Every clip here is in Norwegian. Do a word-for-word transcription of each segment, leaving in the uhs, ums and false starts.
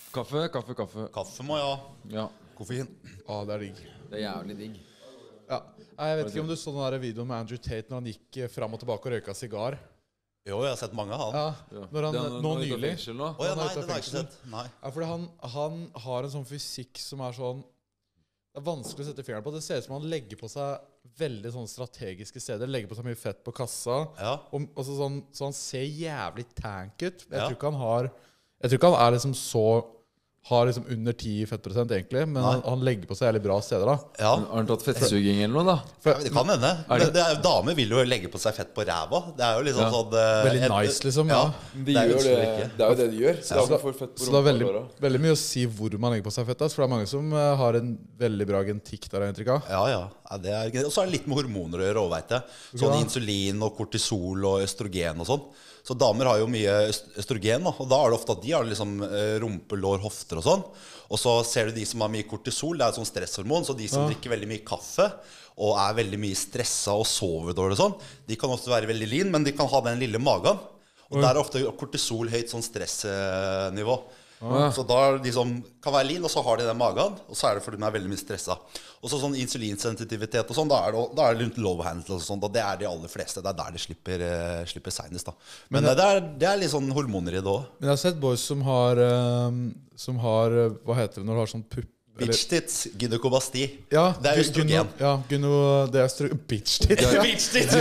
Kaffe, kaffe, kaffe. Kaffe må jeg ha. Ja. Koffein. Ah, det er digg. Det er jævlig digg. Ja. Nei, jeg vet ikke om du så den der videoen med Andrew Tate når han gikk eh, fram og tilbake og røyka sigar. Jo, jeg har sett mange av han. Ja, når han, Det er nå ute av nylig. fengsel nå. Å ja, han er nei, ute av den har jeg ikke fengsel. sett. Nei. Ja, fordi han, han har en sånn fysikk som er sånn. Det er vanskelig å sette fingeren på. Det ser ut som han legger på seg veldig sånn strategiske steder. Legger på seg mye fett på kassa. Ja. Og, og så, sånn, så han ser jævlig tank ut. Jeg Ja. tror ikke han har Jeg tror ikke han er liksom så har liksom under ti fettprosent egentlig, men han, han legger på seg jævlig bra steder da. Ja. Har han tatt fettsuging eller noe da? Ja, det kan hende. Er det- Det, det er, damer vil jo legge på seg fett på ræva. Det er jo liksom Ja. sånn eh, Veldig et- nice, liksom, ja. De Det er jo gjør det, ikke. det er jo det de gjør. Så Ja. da får fett på Så det er rumpa veldig, og låra. veldig mye å si hvor man legger på seg fett. ass, For det er mange som eh, har en veldig bra genetikk der, har jeg inntrykk av. Ja, ja. ja det er, og så er det litt med hormoner å gjøre òg, veit jeg. Sånn Ja. insulin og kortisol og østrogen og sånn. Så damer har jo mye øst- østrogen, da, og da er det ofte at de har liksom eh, rumpe, lår, hofter og sånn. Og så ser du de som har mye kortisol, det er et sånn stresshormon, så de som Ja. drikker veldig mye kaffe og er veldig mye stressa og sover dårlig og sånn, de kan også være veldig lean, men de kan ha den lille magen. Og der er ofte kortisol høyt sånn stressnivå. Så da er de som kan være lean, og så har de den magen, og så er det fordi de er veldig mye stressa. Og så sånn insulinsensitivitet og sånn, da er det, da er det rundt low handle og sånt, og det er de aller fleste. Det er der de slipper, eh, slipper seinest, da. Men, det, er, det er litt sånn hormoner i det òg. Men jeg har sett boys som har eh, Som har eh, Hva heter det når du har sånn pupp eller- Bitch tits, gynekobasti. Ja, det er gy- østrogen. gyno- Ja, gyno, det er østrogen. Bitch tits. Bitch tits!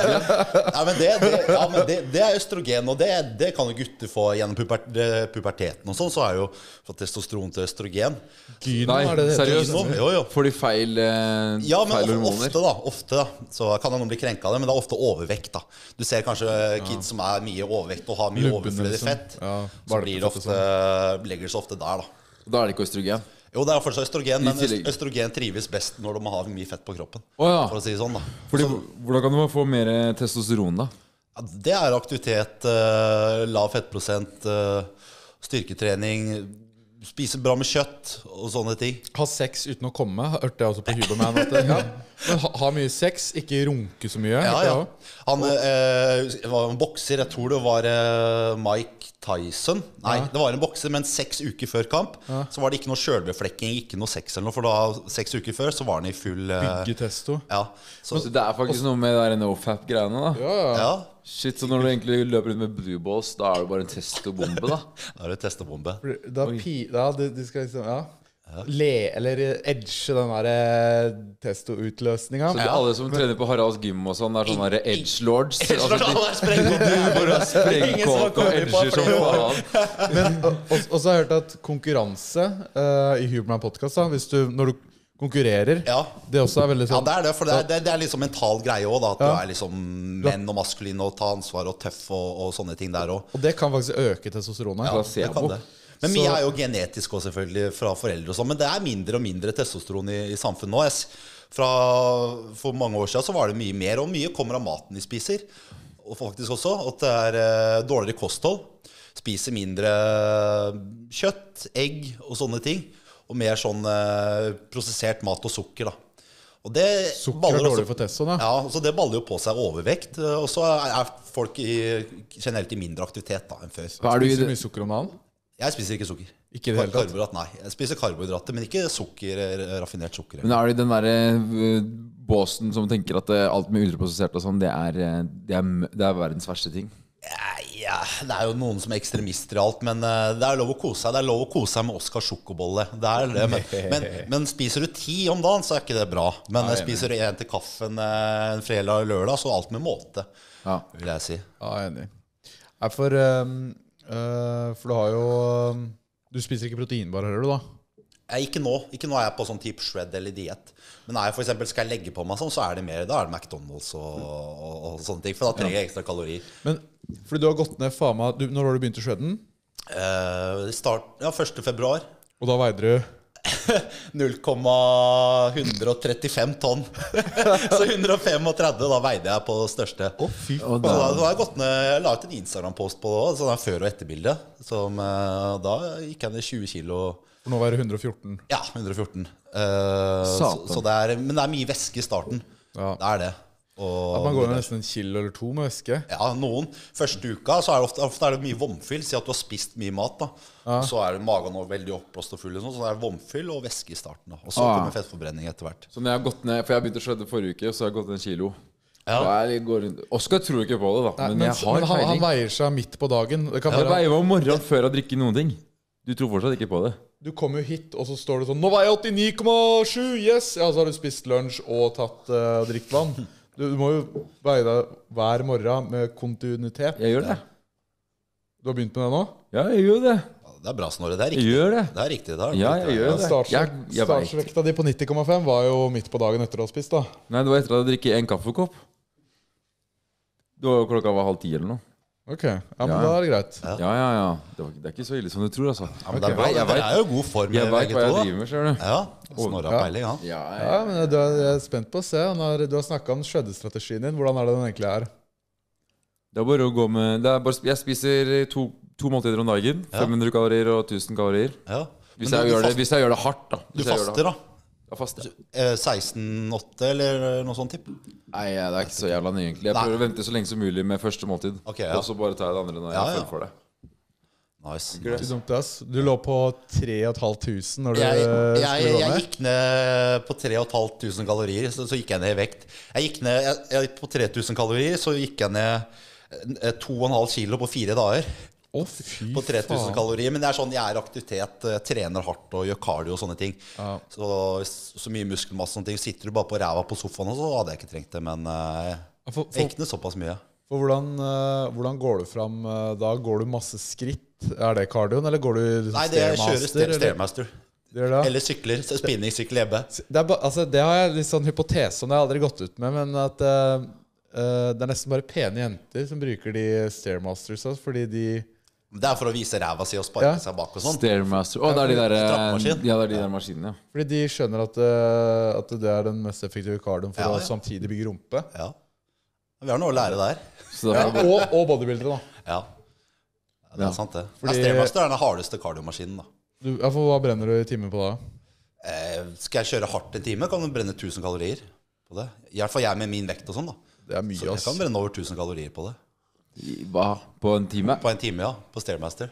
Ja, men det, det, ja, men det, det er østrogen, og det, det kan jo gutter få gjennom puber, puberteten og sånn. Så er jo fra testosteron til østrogen. Gyno, Nei, er det det heter? seriøst. Gyno, jo, jo. Får de feil, eh, Ja, men feil of- hormoner? ofte da, ofte da Så kan noen bli krenka av det, men det er ofte overvekt da. Du ser kanskje kids som er mye overvekt og har mye Lubbene, overflødig liksom. fett. Ja, Så blir det valpefett og ofte, legger det seg ofte der da. Da er det ikke østrogen. Jo, det er fortsatt østrogen, men I tillegg. øst- østrogen trives best når de har mye fett på kroppen. Å ja. For å si det sånn da. Fordi, hvordan kan du få mer testosteron da? Ja, det er aktivitet, eh, lav fettprosent, eh, styrketrening, spise bra med kjøtt og sånne ting. Ha sex uten å komme, hørte jeg også på Huberman. At, det- ja. Men ha, ha mye sex, ikke runke så mye. Ja, hørte jeg ja. også. Han eh, var en bokser, jeg tror det var eh, Mike Tyson. Nei, Ja. det var en bokser, men seks uker før kamp så var det ikke noe sjølbeflekking, ikke noe sex eller noe. For da, seks uker før så var han i full eh, Byggetesto. Ja, så, Så det er faktisk noe med det der nofap-greiene da. Ja, ja. ja, Shit, så når du egentlig løper rundt med blue balls, da er det bare en testobombe da. da er det testebombe. For Da pi, ja, de, de skal liksom Ja. Le, eller edge den der eh, testo-utløsninga. Så det er alle som trener på Haralds gym og sånn, er sånne der edge lords. Altså, de Han er sprengt. bare Ingen som har sprengkåk og kommet på edger som flere år. faen. Men, og, og, og så har jeg hørt at konkurranse eh, i Huberman Podcast, da, hvis du, når du konkurrerer, Ja. det også er veldig Ja, sånn det er det, for det er, det er, det er liksom mental greie også da. At Ja. du er liksom menn og maskulin og ta ansvar og tøff og, og sånne ting der også. Og det kan faktisk øke testosteronet. Ja, det kan placebo. det. Men Så- mye er jo genetisk også selvfølgelig fra foreldre og sånn. Men det er mindre og mindre testosteron i, i samfunnet nå. Jeg, s- fra, for mange år siden så var det mye mer, og mye kommer av maten de spiser. Og faktisk også at det er eh, dårligere kosthold. Spiser mindre kjøtt, egg og sånne ting. Og mer sånn eh, prosessert mat og sukker da. Og det Sukker baller er også- dårlig for testoen, ja. Ja, så det baller jo på seg overvekt. eh, Og så er er folk i, generelt i mindre aktivitet da enn før. Hva er du i Spiser du det? mye sukker om dagen? Jeg spiser ikke sukker. Ikke i det hele tatt? Karbohydrat, nei. Jeg spiser karbohydrater, men ikke sukker, eh, raffinert sukker. Men er du i den der eh, båsen som tenker at eh, alt med ultraprosessert og sånn, det er, eh, det er, m- det er verdens verste ting? Ja, det er jo noen som er ekstremister i alt, men eh, det er lov å kose seg. Det er lov å kose seg med Oscar sjokobolle. Det er det, men, men, men spiser du ti om dagen, så er ikke det bra. Men Nei, eh, spiser du en til kaffen eh, en fredag og lørdag, så alt med måte, Ja. vil jeg si. Ja, jeg er enig. Nei, for, ehm, eh, for du har jo ehm, Du spiser ikke proteinbar heller, du, da? Jeg, ikke nå Ikke nå er jeg på sånn type shred eller diet. Men når jeg for eksempel skal legge på meg sånn, så er det mer Da er det McDonald's og, og, og sånne ting. For da trenger jeg ekstra kalorier. Men fordi du har gått ned faen meg du, Når har du begynt å shredden? Eh, start, ja, første februar. Og da veide du null komma ett trettifem tonn. Så ett femogtredve, da veide jeg på det største. Å, fy Og Så da, da, da har jeg gått ned, jeg la ut en Instagram-post på det, sånn der før- og etterbilde. Som, eh, da gikk jeg ned tjue kilo. For nå veier du hundre og fjorten. Ja, hundre og fjorten. Eh, så, Satan. så det er, men det er mye væske i starten. Ja. Det er det. At man går nesten en kilo eller to med væske. Ja, noen. Første uka så er det ofte, ofte er det mye vomfyll. Si at du har spist mye mat, da. Ja. Så er magen nå veldig oppblåst og full, og sånn, så det er vomfyll og væske i starten. Da. Og så ah. kommer fettforbrenning etter hvert. Så når jeg har gått ned, for jeg begynte å skjønne forrige uke, så har jeg gått ned en kilo. Ja. Jeg går rundt. Oskar tror ikke på det, da. Nei, men, men jeg har men han, han veier seg midt på dagen. Det kan jeg være... veier meg om morgenen før jeg drikker noen ting. Du tror fortsatt ikke på det. Du kommer jo hit, og så står det sånn nå veier jeg åttini komma sju, yes! Ja, så har du spist lunsj og tatt uh, drikket vann. Du, du må jo veie deg hver morgen med kontinuitet. Jeg gjør det. Du har begynt med det nå? Ja, jeg gjør det. Det er bra, Snorre. Det er riktig. Jeg gjør det. Det er riktig. Det er ja, jeg gjør det. Startsvekta di på nitti komma fem var jo midt på dagen etter å ha spist, da. Nei, det var etter at jeg drikket en kaffekopp. Det var klokka var halv ti eller noe. Ok, ja, men ja. Da er det greit. Ja, ja, ja. Det, var, det er ikke så ille som du tror, altså. Ja, men okay. det, er, jeg vet, det er jo god form. Jeg vet hva jeg driver med, ser du. Ja, Snorre har peiling, han. Ja, ja. ja, men du er, jeg er spent på å se. Når du har snakket om skjøddestrategien din, hvordan er det den egentlig er? Det er bare å gå med det er bare, Jeg spiser to, to måltider om dagen. Ja. fem hundre kalorier og tusen kalorier. Ja. Hvis, jeg gjør det, hvis jeg gjør det hardt, da. Hvis du faster, da? Ja, fast, ja. seksten åtte eller noe sånt typ? Nei, det er ikke så jævla nøye egentlig. Jeg prøver Nei. å vente så lenge som mulig med første måltid. Okay, ja. Og så bare tar jeg det andre når jeg ja, ja. føler for det. Nice, nice. Dumt, ass. Du lå på tre og et halvt tusen når du jeg, jeg, jeg, jeg gikk ned på tre og et halvt tusen kalorier, så, så gikk jeg ned i vekt. Jeg gikk ned jeg, jeg, på tre tusen kalorier, så gikk jeg ned to og en halv kilo på fire dager. Oh, fy på tre tusen kalorier. Men det er sånn, jeg er i aktivitet, trener hardt og gjør cardio og sånne ting. Ja. Så, så mye muskelmasse og sånne ting. Sitter du bare på ræva på sofaen, så hadde jeg ikke trengt det. Men uh, for, for, ikke såpass mye. For hvordan, uh, hvordan går du fram uh, da? Går du masse skritt? Er det cardioen, eller går du liksom, Nei, det jeg kjører Stairmaster. Eller sykler. Spinningsykkel hjemme. Det, altså, det har jeg litt sånn hypotese om, det har jeg aldri gått ut med. Men at uh, uh, det er nesten bare pene jenter som bruker de Stairmasters, fordi de Det er for å vise ræva si og sparke ja. seg bak og sånn. Stairmaster. Å, oh, det er de der, ja, det er de der maskinene, ja. Fordi de skjønner at, at det er den mest effektive cardioen for ja, ja. å samtidig bygge rumpe. Ja. Vi har noe å lære der. Ja, og, og bodybuildere, da. Ja. Ja, det er ja. sant, det. Fordi, ja, Stairmaster er den hardeste cardiomaskinen, da. Du, ja, for hva brenner du i timen på da? Eh, skal jeg kjøre hardt en time, kan du brenne tusen kalorier på det. I hvert fall jeg med min vekt og sånn, da. Det er mye, så jeg kan brenne over tusen kalorier på det. Hva? På en time? På en time, ja. På Stairmaster.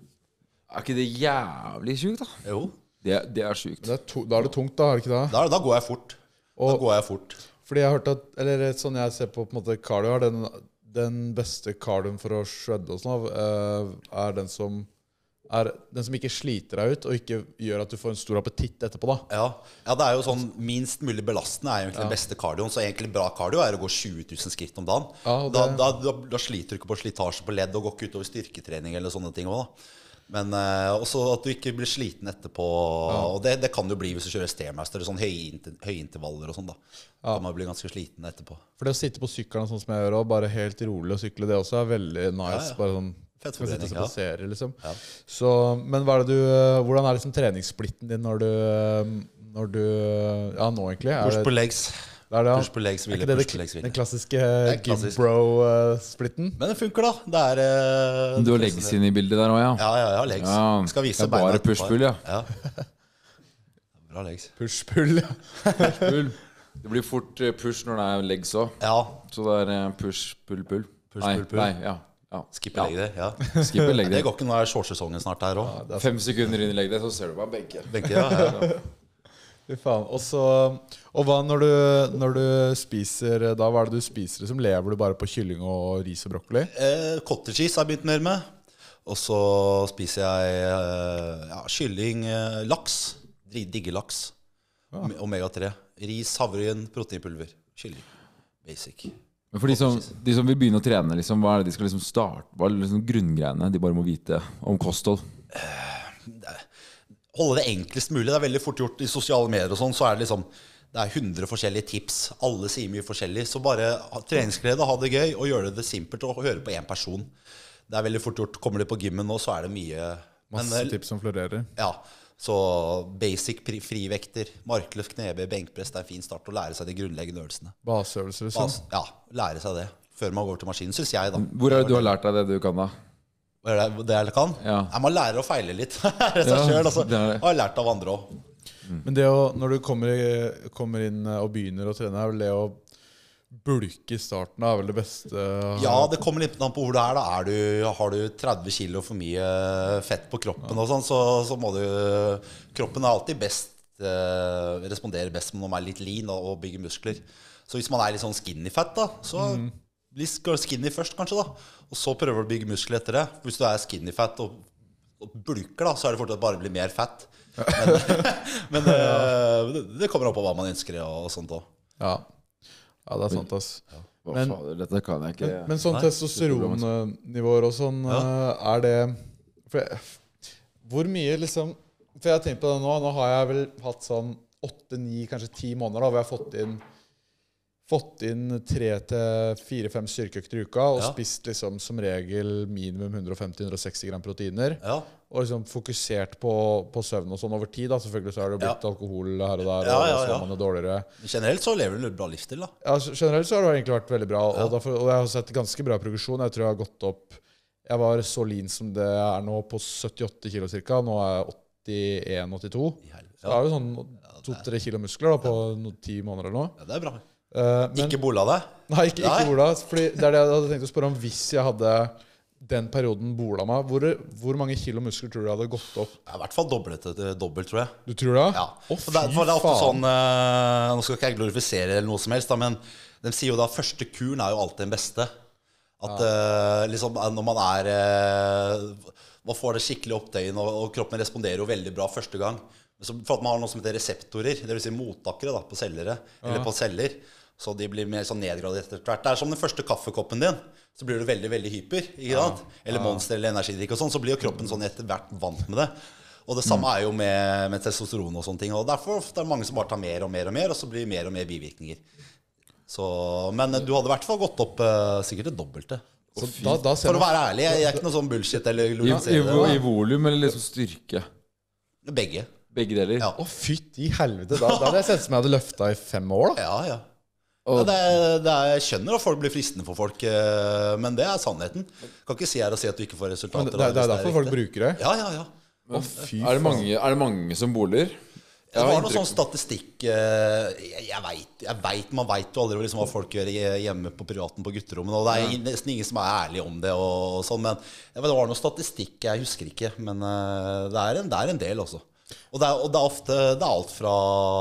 Er ikke det jævlig sjukt, da? Jo. Det, det er sjukt. Det er to, da er det tungt, da, er det ikke det? Da, da går jeg fort. Og, da går jeg fort. Fordi jeg har hørt at, eller sånn jeg ser på, på en måte cardio, er den, den beste cardioen for å shredde og sånn, er den som er den som ikke sliter deg ut, og ikke gjør at du får en stor appetitt etterpå, da. Ja, ja det er jo sånn, minst mulig belastende er egentlig ja. den beste cardioen, så egentlig bra cardio er å gå tjue tusen skritt om dagen. Ja, det... da, da, da, da sliter du ikke på slitasje på ledd, og går ikke utover styrketrening eller sånne ting også, da. Men uh, også at du ikke blir sliten etterpå, ja. og det, det kan du bli hvis du kjører Stairmaster, sånn høye intervaller og sånn, da. Ja. Da må du bli ganske sliten etterpå. For det å sitte på sykkelen sånn som jeg gjør, og bare helt rolig å sykle, det også er veldig nice, ja, ja. bare sånn fettforbrenning, ja. Serie, liksom. ja. Så, men hva er det du, hvordan er liksom treningssplitten din når du, når du ja, nå egentlig? Er push på legs. Det er det, ja. Push på legs, hvile, det push på legs, hvile. Den klassiske Gimbro-splitten? Men det funker, da. Det er, uh, du har legs inn i bildet der også, ja? Ja, ja, ja, legs. Ja. Skal vise beina. Det er bare push-pull, ja. ja. Bra legs. Push-pull, ja. Push-pull. Det blir fort push når det er legs også. Ja. Så det er push-pull-pull. Push-pull-pull. Nei, nei, ja. Ja. Skippe ja. legg det, ja. Skippe legg det. Det går ikke, nå er shortsesongen snart her også. Ja, Fem sekunder inn i legg det, så ser du bare benke. Benke, ja, ja. Fy faen. Og så, og hva når du, når du spiser, da hva er det du spiser? Liksom, lever du bare på kylling og ris og brokkoli? Eh, cottage cheese har jeg begynt mer med. Og så spiser jeg eh, ja, kylling, eh, laks. Digge laks. Ja. Omega tre. Ris, havregryn, proteinpulver. Kylling. Basic. Men for de som, de som vil begynne å trene, liksom, hva er det de skal liksom starte? Hva er liksom grunngreiene de bare må vite om kosthold? Holde det enklest mulig. Det er veldig fort gjort i sosiale medier og sånn, så er det liksom det er hundre forskjellige tips. Alle sier mye forskjellig. Så bare ha treningsglede, ha det gøy, og gjøre det simpelt og høre på én person. Det er veldig fort gjort. Kommer de på gymmen nå, så er det mye masse men, tips som florerer. Ja. Så basic frivekter, markløft, knebøy, benkpress, det er en fin start å lære seg de grunnleggende øvelsene. Baseøvelser, liksom? Bas, ja, lære seg det før man går til maskinen, synes jeg da. Hvor er det du har lært deg det du kan da? Hva er det, det jeg kan? Ja. Ja, man lærer å feile litt. Det er seg selv, altså. Jeg har lært av andre også. Mm. Men det å, når du kommer, kommer inn og begynner å trene, er vel det å bulke i starten er vel det beste. Ja, det kommer litt an på hvor du er da. Er du, har du tretti kilo for mye fett på kroppen og sånn, så, så må du kroppen er alltid best eh, responderer best når man er litt lean og, og bygger muskler. Så hvis man er litt sånn skinny fett da, så mm. bli skinny først kanskje da, og så prøver du å bygge muskler etter det. Hvis du er skinny fett og, og bulker da, så er det fortsatt bare å bli mer fett. Men, men eh, det, det kommer opp på hva man ønsker og sånt også. Ja. Ja, det er sant, ass. Ja. Men, fader, dette kan jeg ikke. Men, men sånn testosteronnivåer og sånn, ja. Er det for jeg, hvor mye liksom, for jeg har tenkt på det nå, nå har jeg vel hatt sånn åtte, ni, kanskje ti måneder da, hvor jeg har fått inn fått inn tre til fire, fem styrkeøkter i uka, og ja. Spist liksom som regel minimum hundre femti til hundre seksti gram proteiner, ja. Og liksom fokusert på, på søvn og sånn over tid da. Selvfølgelig så har det blitt ja. Alkohol her og der, ja, ja, og så ja. Man er dårligere. Generelt så lever du en bra livsstil da. Ja, generelt så har det egentlig vært veldig bra, ja. og, derfor, og jeg har sett ganske bra progresjon. Jeg tror jeg har gått opp, jeg var så lean som det er nå på syttiåtte kilo cirka, nå er jeg åttien åttito, ja. Så det er jo sånn to-tre kilo muskler da, på no, ti måneder eller noe. Ja, det er bra. Uh, men, ikke bola det? Nei, ikke, ikke bola. Fordi det er det jeg hadde tenkt å spørre om. Hvis jeg hadde den perioden bola meg, hvor, hvor mange kilo muskler tror du jeg hadde gått opp? Ja, i hvert fall dobbelt, dobbelt, tror jeg. Du tror det? Ja. Å, for det, for det er ofte sånn uh, nå skal ikke jeg glorifisere eller noe som helst da, men de sier jo da første kuren er jo alltid den beste. At ja. uh, liksom, når man er uh, man får det skikkelig opptøyen, og, og kroppen responderer jo veldig bra første gang. Så for at man har noe som heter reseptorer, det vil si mottakere da, på cellere, ja. Eller på celler, så de blir mer sånn nedgradert etter hvert. Det er som den første kaffekoppen din, så blir du veldig, veldig hyper, ikke sant? Ja. Eller monster eller energidrikk og sånn, så blir jo kroppen sånn etter hvert vant med det. Og det samme mm. er jo med, med testosteron og sånne ting, og derfor er det mange som bare tar mer og mer og mer, og så blir det mer og mer bivirkninger. Så, men du hadde i hvert fall gått opp uh, sikkert det dobbelte. Så da, da for å være ærlig, jeg, jeg er ikke noe sånn bullshit eller I, i, i volum eller liksom styrke? Begge. Begge deler? Ja. Å, fytt i helvete. Da, da hadde jeg sett som jeg hadde løftet i fem år da. Ja, ja. Ja, det er, det er, jeg skjønner at folk blir fristende for folk, men det er sannheten. Kan ikke si her og si at du ikke får resultater. Men det, det er derfor folk bruker det? Ja, ja, ja. Men, Å, fy er, det mange, er det mange som boler? Det var noe sånn statistikk Jeg, jeg vet, jeg vet, Man vet jo aldri liksom hva folk gjør hjemme på privaten på gutterommet, og det er nesten ingen som er ærlig om det og, og sånn, men det var noe statistikk, jeg husker ikke, men det er en, det er en del også. Og det er, og det er ofte det er alt fra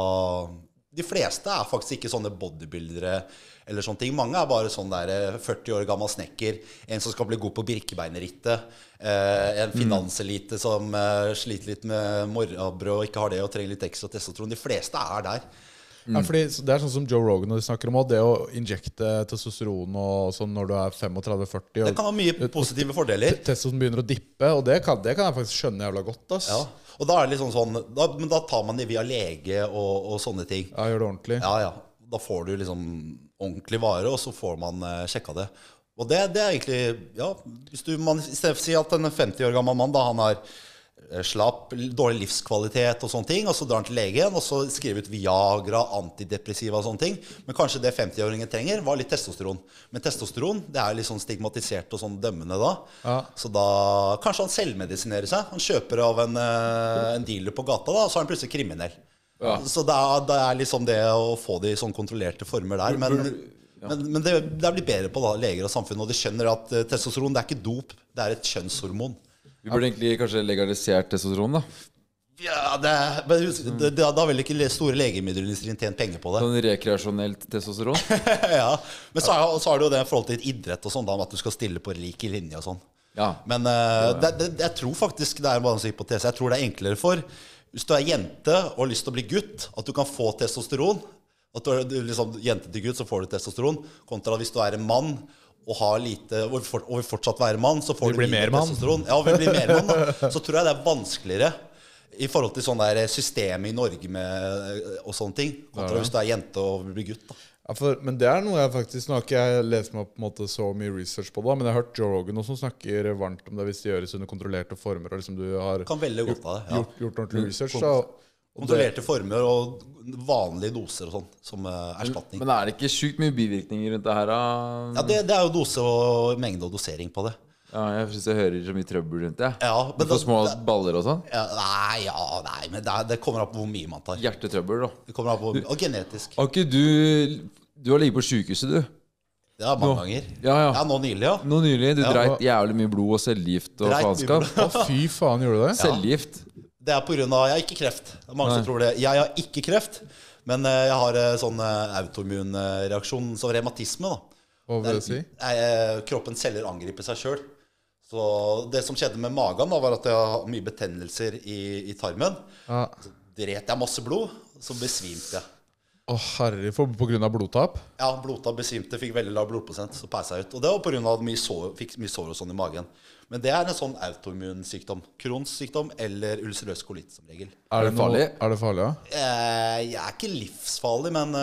de fleste er faktisk ikke sånne bodybuildere eller sånne ting. Mange er bare sånn der førti år gammel snekker, en som skal bli god på birkebeinerittet, eh, en finanselite som eh, sliter litt med morgenbrød og ikke har det og trenger litt ekstra testosteron. De fleste er der. Mm. Ja, fordi det er sånn som Joe Rogan og de snakker om også, det å injekte testosteron og sånn når du er tretifem førti. Det kan ha mye positive fordeler. Testosteron begynner å dippe, og det kan, det kan jeg faktisk skjønne jævla godt, ass. Ja. Og da er det liksom sånn da, men da tar man det via lege og, og sånne ting. Ja, gjør det ordentlig. Ja, ja. Da får du liksom ordentlig vare, og så får man uh, sjekka det. Og det, det er egentlig ja, hvis du man, i stedet for å si at en femti år gammel mann da, han har uh, slapp, dårlig livskvalitet og sånne ting, og så drar han til legen, og så skriver ut Viagra, antidepressiva og sånne ting. Men kanskje det femti-åringen trenger var litt testosteron. Men testosteron, det er litt sånn stigmatisert og sånn dømmende da. Ja. Så da kanskje han selvmedisinerer seg. Han kjøper av en, uh, en dealer på gata da, og så er han plutselig kriminell. Ja. Så det er, det er liksom det å få det i sånn kontrollerte former der. Men, ja. men, men det, det er blitt bedre på da, leger og samfunn, og de skjønner at uh, testosteron det er ikke dop, det er et kjønnshormon. Vi burde egentlig kanskje legalisert testosteron da. Ja, det, men det, det, da vil ikke store legemiddelindustrien tjent penger på det. Sånn rekreasjonelt testosteron? Ja, men så er, så er det jo det i forhold til idrett og sånn da, at du skal stille på lik linje og sånn. Ja. Men uh, det, det, jeg tror faktisk det er bare en hypotese. Jeg tror det er enklere for hvis du er jente og har lyst til å bli gutt, at du kan få testosteron. At du er liksom, jente til gutt, så får du testosteron. Kontra hvis du er en mann og har lite, og vil fortsatt være mann, så får du mer testosteron. Ja, og vil bli mer mann da. Så tror jeg det er vanskeligere i forhold til sånn der system i Norge med, og sånne ting. Kontra hvis du er jente og vil bli gutt da. Ja, for, men det er noe jeg faktisk Nå har ikke jeg lest meg på en måte så mye research på det, men jeg har hørt Joe Rogan som snakker varmt om det hvis det gjøres under kontrollerte former, og liksom du har kan veldig godt av det, ja. gjort, gjort ordentlig research da, og kontrollerte det, former og vanlige doser og sånn som uh, erstatning. Men er det ikke sykt mye bivirkninger rundt det her? Uh? Ja, det, det er jo dose og mengde og dosering på det. Ja, jeg synes jeg hører så mye trøbbel rundt det. Ja, men du får små det, baller og sånn? Ja, nei, ja, nei, men det, det kommer an på hvor mye man tar. Hjertetrøbbel da. Det kommer an på, og genetisk. Har ikke du Du har ligget på sykehuset, du. Ja, mange nå. ganger. Ja, ja. ja, nå nylig, ja. Nå nylig, Du ja. dreit jævlig mye blod og cellegift og faenskap. Å, fy faen, gjorde du det? Cellegift. Det er på grunn av, jeg har ikke kreft. Det er mange Nei. som tror det. Jeg har ikke kreft, men jeg har sånn autoimmunreaksjon, som revmatisme, da. Hva vil det si? Er, kroppen celler angriper seg selv. Så det som skjedde med magen da, var at jeg har mye betennelser i, i tarmen. Ja. Så dret jeg masse blod, så besvimte jeg. Å herre, for, på grunn av blodtap? Ja, blodtap, besvimte, fikk veldig lav blodprosent, så pæsa jeg ut. Og det var på grunn av at jeg fikk mye sår og sånn i magen. Men det er en sånn autoimmunsykdom. Crohns sykdom eller ulcerøs kolitt som regel. Er det farlig? Er det farlig, ja? Jeg er ikke livsfarlig, men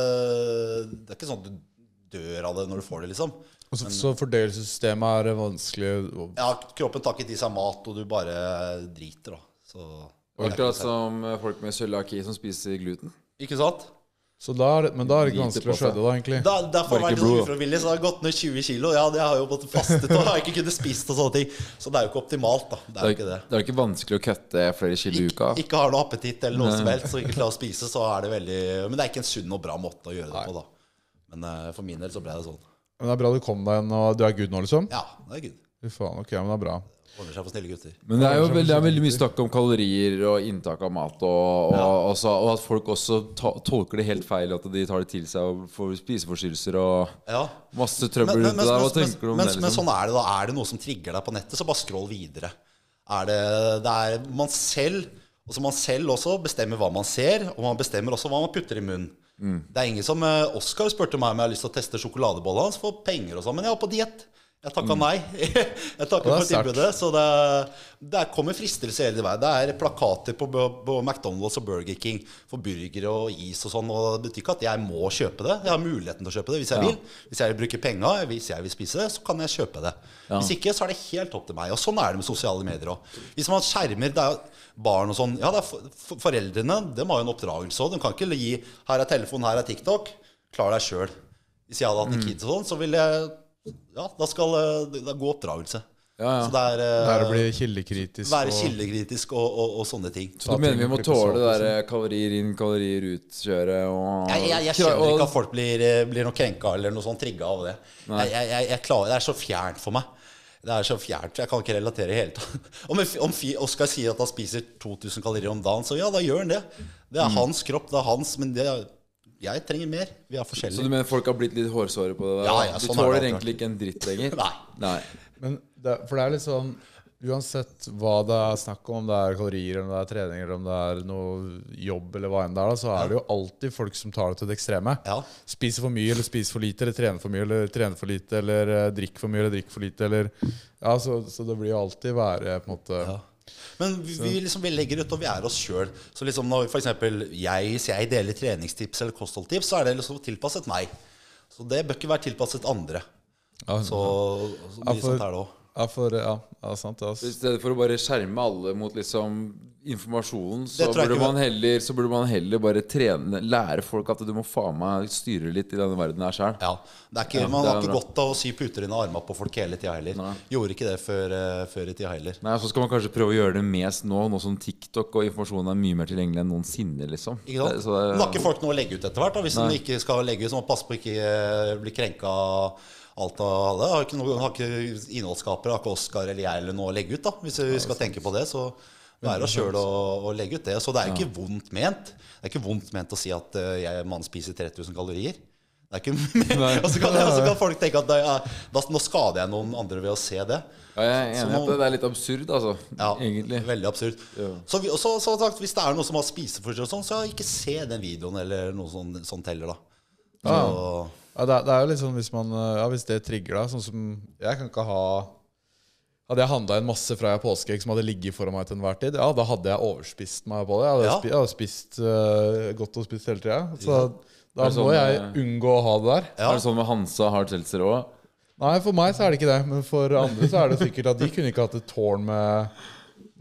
det er ikke sånn at du dør av det når du får det, liksom. Og så, men, så fordøyelsessystemet er vanskelig? Ja, kroppen tar ikke til seg mat, og du bare driter, da. Så, akkurat som folk med cøliaki som spiser gluten. Ikke sant? Så da er det, men da er det ikke vanskelig å skjønne da, egentlig. Da, derfor har jeg vært så ufrivillig, så har jeg gått ned tjue kilo. Ja, det har jeg jo måttet fastet, og har ikke kunnet spist og sånne ting. Så det er jo ikke optimalt, da. Det er, det er, ikke, det. Det er ikke vanskelig å kutte flere kilo i uka. Ikke, ikke har noe appetitt eller noe som helst, så ikke klarer å spise, så er det veldig... Men det er ikke en sunn og bra måte å gjøre det på, da. Men uh, for min del så ble det sånn. Men det er bra du kom deg igjen, og du er good nå, liksom? Ja, det er good. Fy faen, ok, men det er bra. Holder seg for snille gutter. Men det er jo veldig, det er veldig mye snakk om kalorier og inntak av mat, og, og, ja. og, så, og at folk også ta, tolker det helt feil, at de tar det til seg og får spiseforstyrrelser og ja. masse trøbbel rundt det der. Hva tenker du om men, det? Liksom? Men sånn er det da. Er det noe som trigger deg på nettet, så bare scroll videre. Er det, det er man selv, og så man selv også bestemmer hva man ser, og man bestemmer også hva man putter i munnen. Mm. Det er ingen som Oskar spurte meg om jeg har lyst til å teste sjokoladeboller hans for penger og sånn, men jeg var på diett. Jeg takket nei. Jeg takket for tilbudet. Så det, det kommer fristelse hele veien. Det er plakater på, på McDonald's og Burger King for burger og is og sånn. Og det betyr ikke at jeg må kjøpe det. Jeg har muligheten til å kjøpe det hvis jeg vil. Hvis jeg vil bruke penger, hvis jeg vil spise det, så kan jeg kjøpe det. Hvis ikke, så er det helt opp til meg. Og sånn er det med sosiale medier også. Hvis man skjermer det er barn og sånn, ja, det er for, foreldrene, de har jo en oppdragelse også. De kan ikke gi, her er telefon, her er TikTok, klar deg selv. Hvis jeg hadde hatt en kids og sånn, så ville jeg ja, da skal det gå oppdragelse. Ja, ja. Så det er, det er å bli kildekritisk. Være kildekritisk og, og, og sånne ting. Så du mener vi må tåle det der kalorier inn, kalorier ut-kjøret? Jeg, jeg, jeg skjønner ikke at folk blir, blir noe krenka eller noe sånn trigget av det. Jeg, jeg, jeg klarer, det er så fjernt for meg. Det er så fjernt, jeg kan ikke relatere i hele tatt. Om, om Oskar sier at han spiser to tusen kalorier om dagen, så ja, da gjør han det. Det er mm. hans kropp, det er hans, men det er jeg trenger mer. Vi er forskjellige. Så du mener folk har blitt litt hårsåre på det? Ja, ja, du sånn tåler egentlig ikke en dritt lenger? Nei. Nei. Men det, for det er litt sånn, uansett hva det er snakk om, om det er kalorier, om det er trening, eller om det er noe jobb, eller hva enn det er, da, så er det jo alltid folk som tar det til det ekstreme. Ja. Spiser for mye, eller spiser for lite, eller trener for mye, eller trener for lite, eller uh, drikker for mye, eller drikker for lite, eller ja, så, så det blir jo alltid være på en måte ja. Men vi, vi, liksom, vi legger ut, og vi er oss selv. Så liksom når for eksempel jeg, hvis jeg deler treningstips eller kostholdtips, så er det liksom tilpasset meg. Så det bør ikke være tilpasset andre. Ja, så, så mye ja, sånt er det også. Ja, for, ja, ja, sant, ja. I stedet for å bare skjerme alle mot liksom informasjonen, så burde, man heller, så burde man heller bare trene, lære folk at du må faen meg styre litt i denne verden her selv. Ja, det er ikke, man har ikke godt av å sy puter inn armer på folk hele tiden heller. Nei. Gjorde ikke det før, uh, før i tiden heller. Nei, så skal man kanskje prøve å gjøre det mest nå, nå som TikTok og informasjonen er mye mer tilgjengelig enn noensinne, liksom. Ikke sant? Det, det, Nå har ikke folk noe å legge ut etter hvert, da. Hvis de ikke skal legge ut, så må man passe på å ikke uh, bli krenket alt av alle. Har ikke, noe, har ikke innholdsskapere, har ikke Oskar eller jeg eller noe å legge ut, da. Hvis vi skal tenke på det, så være oss selv og, og legge ut det. Så det er jo ikke vondt ment. Det er ikke vondt ment å si at uh, jeg mann spiser tre tusen kalorier. Det er ikke og så kan, kan folk tenke at da, ja, da, nå skader jeg noen andre ved å se det. Ja, jeg er enig at det er litt absurd, altså. Ja, egentlig. Veldig absurd. Ja. Så, vi, så, så sagt, hvis det er noe som har spiseforstyrrelser og sånn, så ikke se den videoen eller noe sånt, sånt heller, da. Så, ja. Ja, det, er, det er jo litt sånn hvis, man, ja, hvis det trigger deg. Sånn som jeg kan ikke ha Hadde jeg handlet en masse fra jeg påskeegg som hadde ligget foran meg til enhver tid, ja, da hadde jeg overspist meg på det. Jeg hadde, ja. spist, jeg hadde spist uh, godt og spist hele tiden. Så ja. da må sånn, jeg unngå å ha det der. Ja. Er det sånn med Hansa hard seltzer også? Nei, for meg så er det ikke det. Men for andre så er det sikkert at de kunne ikke hatt et tårn med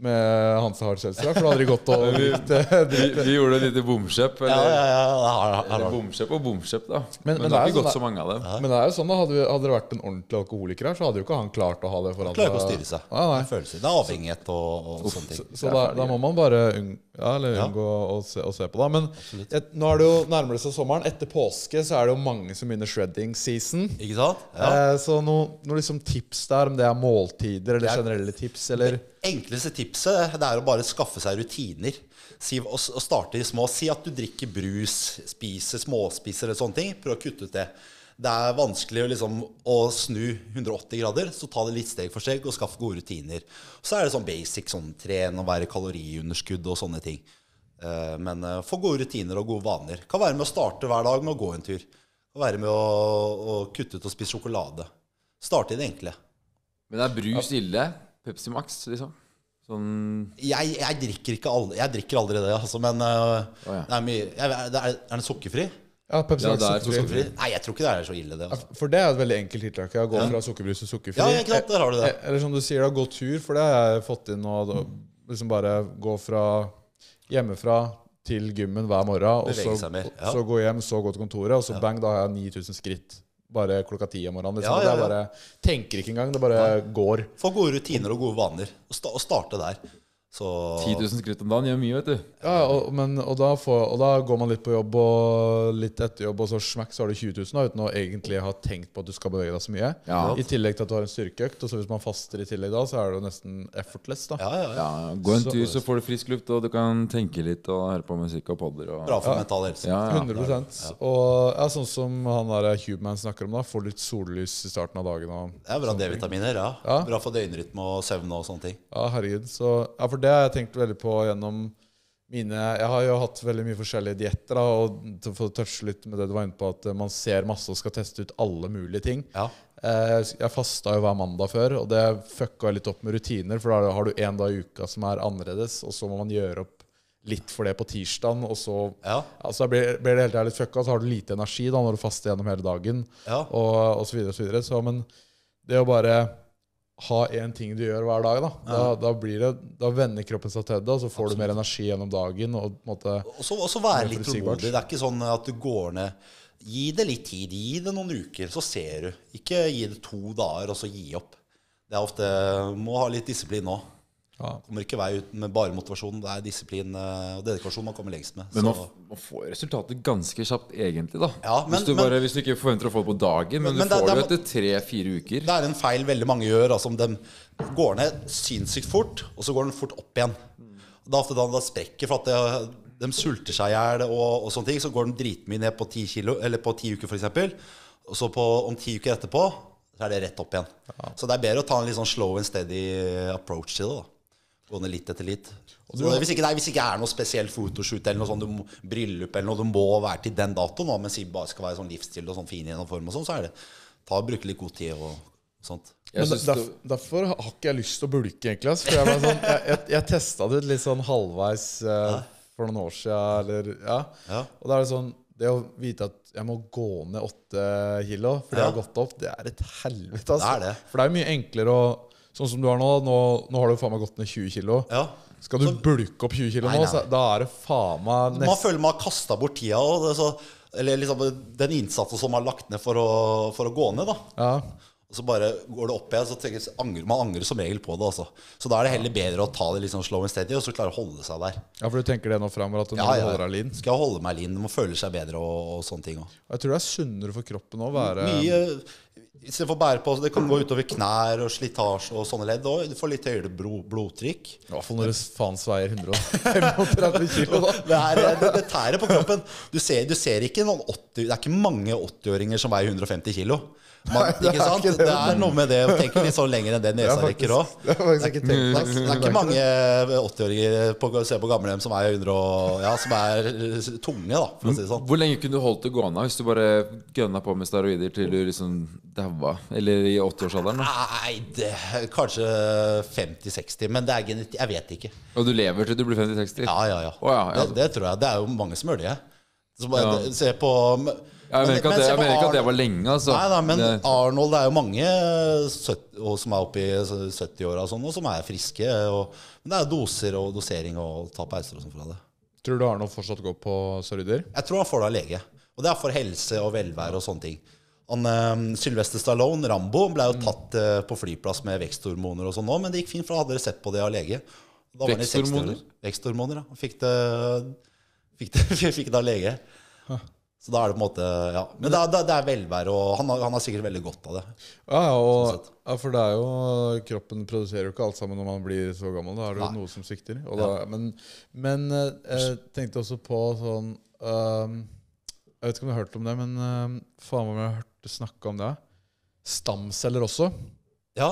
med Hansa Hard Seltzer, for da hadde de gått og drikt, vi, vi gjorde et lite bomkjøp. Eller, ja, ja, ja, eller bomkjøp og bomkjøp, da. Men, men, men det har ikke gått så mange av dem. Ja. Men det er jo sånn da, hadde, hadde det vært en ordentlig alkoholiker her, så hadde jo ikke han klart å ha det foran. Han klarer ikke å styre seg. Ah, det, det er avhengighet og, og sånne ting. Så, så da, da må man bare unngå, ja, eller unngå ja. å, se, å se på det. Men et, nå er det jo nærmere seg sommeren. Etter påske så er det jo mange som begynner shredding season. Ikke sant? Ja. Eh, så noen noe liksom tips der, om det er måltider eller generelle tips, eller... Enkleste tipset det er å bare skaffe seg rutiner. Si, og, og starte i små. Si at du drikker brus, spiser småspiser eller sånne ting. Prøv å kutte ut det. Det er vanskelig å, liksom, å snu hundre og åtti grader, så ta det litt steg for steg og skaff gode rutiner. Så er det sånn basic, sånn tren og være kaloriunderskudd og sånne ting. Uh, men uh, få gode rutiner og gode vaner. Kan være med å starte hver dag med å gå en tur. Kan være med å, å kutte ut og spise sjokolade. Starte i det enkle. Men det er brus ille? Pepsi Max, liksom? Sånn... Jeg, jeg drikker ikke aldri, jeg drikker aldri det, altså, men uh, oh, ja. det er mye jeg, det er, er det sukkerfri? Ja, Pepsi Max ja, er sukkerfri. sukkerfri. Nei, jeg tror ikke det er så ille det, altså. For det er et veldig enkelt tiltak. Jeg går ja. fra sukkerbrus til sukkerfri. Ja, ikke sant, der har du det. Eller som du sier, da, gå tur, for det har jeg fått inn nå. Liksom bare gå fra hjemmefra til gymmen hver morgen, og så, ja. så gå hjem, så gå til kontoret, og så ja. bang, da har jeg ni tusen skritt. Bare klokka ti om morgenen. Liksom. Ja, ja, ja. Det er bare, tenker ikke engang, det bare ja. går. Få gode rutiner og gode vaner, og, sta, og starte der. Så... ti tusen skritt om dagen gjør mye, vet du. Ja, og, men, og, da får, og da går man litt på jobb og litt etter jobb, og så smakk, så har du tjue tusen da, uten å egentlig ha tenkt på at du skal bevege deg så mye. Ja. I tillegg til at du har en styrkeøkt, og så hvis man faster i tillegg da, så er det jo nesten effortless da. Ja, ja, ja. ja gå en så, tur, så får du frisk luft, og du kan tenke litt og høre på musikk og podder. Og... Bra for ja. mental helse. Ja, ja. hundre prosent. Ja. Og ja, sånn som han der Hubeman snakker om da, få litt sollys i starten av dagen. Og det er bra D-vitaminer, ja. ja. Bra for døgnrytme og søvn og sånne ting. Ja, herregud. Så, ja, for det har jeg tenkt veldig på gjennom mine Jeg har jo hatt veldig mye forskjellige dietter da, og til å få touche litt med det du var inne på, at man ser masse og skal teste ut alle mulige ting. Ja. Jeg fastet jo hver mandag før, og det fucka litt opp med rutiner, for da har du en dag i uka som er annerledes, og så må man gjøre opp litt for det på tirsdagen, og så ja. altså, blir, blir det helt ærlig litt fucka, så har du lite energi da når du faster gjennom hele dagen, ja. og, og så videre og så videre. Så, men det å bare ha en ting du gjør hver dag da. Da, ja. da, blir det, da vender kroppen seg til det, og så får Absolutt. du mer energi gjennom dagen. Og måte, så være litt tålmodig. Det er ikke sånn at du går ned. Gi det litt tid, gi det noen uker, så ser du. Ikke gi det to dager, og så gi opp. Det er ofte, må ha litt disiplin nå. Ja. Kommer ikke vei ut med bare motivasjon. Det er disiplin og dedikasjon man kommer lengst med. Men man, man får resultatet ganske kjapt egentlig da. Ja, men, hvis, du bare, men, hvis du ikke forventer å få det på dagen, men, men du får det, det etter tre-fire uker. Det er en feil veldig mange gjør. Altså, de går ned sinnssykt fort, og så går den fort opp igjen. Det er ofte da det sprekker, for at det, de sulter seg i hjel og, og sånne ting. Så går den dritmye ned på ti kilo, eller på ti uker for eksempel. Og så på, om ti uker etterpå, så er det rett opp igjen. Ja. Så det er bedre å ta en litt sånn slow and steady approach til det da. Gå ned litt etter litt. Så hvis ikke det er, hvis ikke er noe spesielt fotoshoot eller noe sånt, du må, bryllup eller noe, du må være til den datoen, men si bare skal være sånn livsstil og sånn fin gjennomform og sånn, så er det ta og bruke litt god tid og sånt. Men der, derfor har ikke jeg lyst til å bulke egentlig, for jeg, sånn, jeg, jeg, jeg testet det litt sånn halvveis uh, for noen år siden, eller, ja. Ja. Og da er det sånn, det å vite at jeg må gå ned åtte kilo, for det ja. har gått opp, det er et helvete, altså. Det er det. For det er mye enklere å sånn som du har nå, nå, nå har du faen meg gått ned tjue kilo. Ja. Skal du så, bulke opp tjue kilo nei, nå, så, da er det faen meg nest... Man føler man har kastet bort tida, og det, så, eller liksom den innsatsen som man har lagt ned for å, for å gå ned da. Ja. Og så bare går det opp igjen, så tenker, angrer, man angrer som regel på det altså. Så da er det heller bedre å ta det litt sånn slow and steady, og så klare å holde seg der. Ja, for du tenker det nå fremover, at du ja, ja. holder deg lean? Skal jeg holde meg lean, du må føle seg bedre og, og sånne ting også. Jeg tror det er sunnere for kroppen å være... Mye... I stedet for å bære på, det kan gå utover knær og slitasje og sånne ledd også. Du får litt høyere blod, blodtrykk. I hvert fall når du faen sveier hundre og femtifem kilo da. Det, er, det, det tærer på kroppen. Du ser, du ser ikke noen åtti, det er ikke mange åttiåringer som veier hundre og femti kilo. Man, ikke sant? Ikke det, det er noe med det å tenke litt sånn lenger enn det nesa rekker også. Det har faktisk ikke tenkt på. Det er ikke mange åttiåringer på, se på gamlehjem som er hundre og, ja, som er tunge da, for å si det sånn. Hvor lenge kunne du holdt det gående hvis du bare gønna på med steroider til du liksom daua? Eller i åtti-årsalderen? Nei, det, kanskje femti seksti, men det er genetikk, jeg vet ikke. Og du lever til du blir femti seksti? Ja, ja, ja. Oh, ja, ja. Det, det tror jeg, det er jo mange som gjør det. Så bare, ja. se på... Jeg mener ikke at det, jeg mener ikke at det var lenge, altså. Nei, nei, men Arnold, det er jo mange sytti, som er oppe i sytti-åra og sånn, og som er friske. Og, men det er doser og dosering og ta pauser og sånn fra det. Tror du Arnold fortsatt går på steroider? Jeg tror han får det av lege. Og det er for helse og velvære og sånne ting. Han, um, Sylvester Stallone, Rambo, ble jo tatt uh, på flyplass med veksthormoner og sånn nå, men det gikk fint, for han hadde sett på det av lege. Veksthormoner? Veksthormoner, ja. Han fikk det, fikk det, fikk det av lege. Huh. Så da er det på en måte, ja. Men det, det, det er velvære, og han har, han har sikkert veldig godt av det. Ja, og, ja, for det er jo, kroppen produserer jo ikke alt sammen når man blir så gammel. Da er det jo noe som svikter. Og da, ja. Men, men jeg tenkte også på sånn, um, jeg vet ikke om du har hørt om det, men um, faen om jeg har hørt snakke om det. Stamceller også. Ja.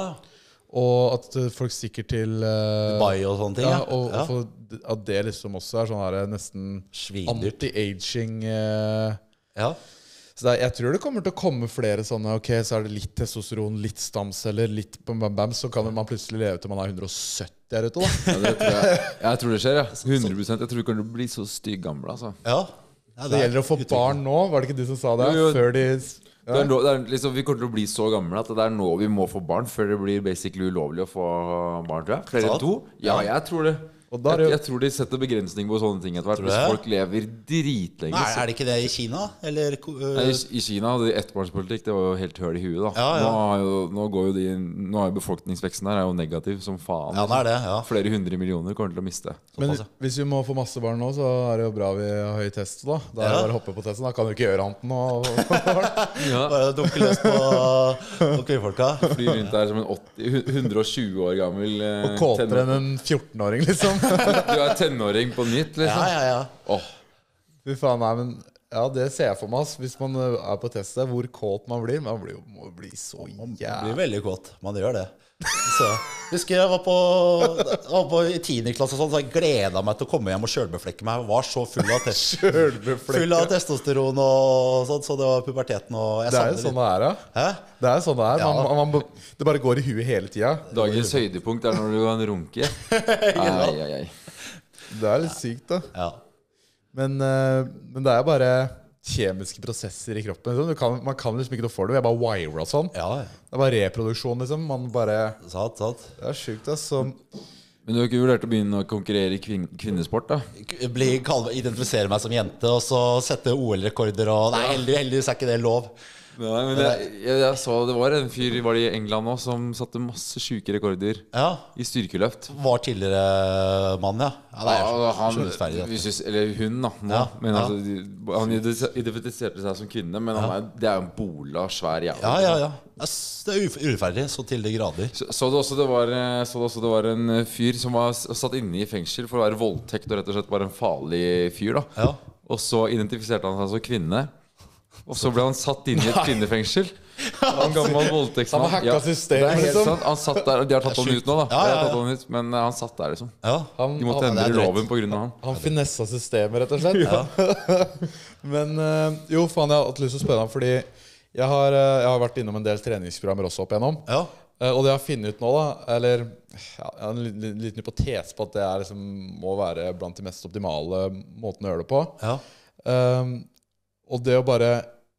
Og at folk stikker til uh, Dubai og sånne ting. Ja, og, ja. og for, at det liksom også er sånn her nesten anti-aging. Uh, ja. Så det er, jeg tror det kommer til å komme flere sånne. Ok, så er det litt testosteron, litt stamceller, litt bam, bam, bam, så kan man plutselig leve til man er hundre og sytti her ute da. Ja, det tror jeg. Jeg tror det skjer, ja. hundre prosent. Jeg tror vi kommer til å bli så stygg gamle, altså. Ja. Ja, det, det gjelder å få barn nå. Var det ikke du som sa det? Jo, jo. Før de... Ja. Det er nå, det er liksom, vi kommer til å bli så gamle at det er nå vi må få barn, før det blir basically ulovlig å få barn, tror jeg. Flere enn to? Ja, jeg tror det. Jeg, jeg tror de setter begrensning på sånne ting etter hvert. Hvis folk lever dritlenge. Nei, er det ikke det i Kina? Eller, uh... Nei, i, I Kina hadde de ettbarnspolitikk. Det var jo helt høl i huet da. Ja, ja. Nå, er jo, nå går jo de Nå er jo befolkningsveksten der er jo negativ som faen. Ja, det er det, ja. Flere hundre millioner kommer til å miste. Men hvis vi må få masse barn nå, så er det jo bra vi har høy test da. Da er det bare å hoppe på testen. Da kan du ikke gjøre annet enn å ja. Bare dukke løs på, på kvinnfolka. Fly rundt der som en åtti, hundre og tjue år gammel eh, og kåtere enn en fjorten-åring liksom. Du er tenåring på nytt, liksom. Ja, ja, ja. Åh. Fy faen, nei, men ja, det ser jeg for meg. Hvis man er på testet, hvor kåt man blir. Man blir, må bli så jævlig. Man blir veldig kåt. Man gjør det. Så, husker jeg var på, jeg var på i tiende klasse og sånn, så jeg gledet meg til å komme hjem og kjølbeflekke meg. Jeg var så full av, full av testosteron og sånt, så det var puberteten. Og jeg det er jo sånn det er, ja. Hæ? Det er sånn det er. Man, man, man, det bare går i huet hele tiden. Dagens høydepunkt er når du kan runke. Ai, ai, ai. Det er litt sykt da. Ja. Men, uh, men det er bare kjemiske prosesser i kroppen. Kan, man kan liksom ikke noe for det. Vi er bare wire og sånn. Ja, ja. Det er bare reproduksjon liksom. Man bare... Satt, satt. Det er sykt da. Så... Men du har ikke vurdert å begynne å konkurrere i kvin kvinnesport da? Bli, identifisere meg som jente og så sette O L-rekorder og... Nei, heldigvis, heldigvis er ikke det lov. Nei, men jeg, jeg, jeg så det var en fyr var det i England nå som satte masse syke rekorder ja. I styrkeløft. Var tidligere mann, ja. Ja, det er ja, han, synes, eller hun da nå, ja. Men ja. altså, han identifiserte seg som kvinne. Men ja. han er, det er jo en bola svær jævla. Ja, ja, ja. Det er urettferdig, så til de grader. Så, så, det også det var, så det også det var en fyr som var satt inne i fengsel for å være voldtekt og rett og slett bare en farlig fyr da. Ja. Og så identifiserte han seg som kvinne. Og så ble han satt inn i et kvinnefengsel. Han gammel voldtektsmann. Han har hacka systemet, ja, liksom. Han satt der, de har tatt han ut nå da ja, ja, ja. han ut, men han satt der liksom ja. han, De måtte endre loven på grunn av han. Han finessa systemet, rett og slett. Ja. Men jo, faen, jeg har hatt lyst til å spørre ham, fordi jeg har, jeg har vært innom en del treningsprogrammer også opp igjennom. Ja. Og det jeg har funnet ut nå da, eller ja, jeg har en liten, liten hypotese på at det er, liksom, må være blant de mest optimale måtene å gjøre det på. Ja. Um, og det å bare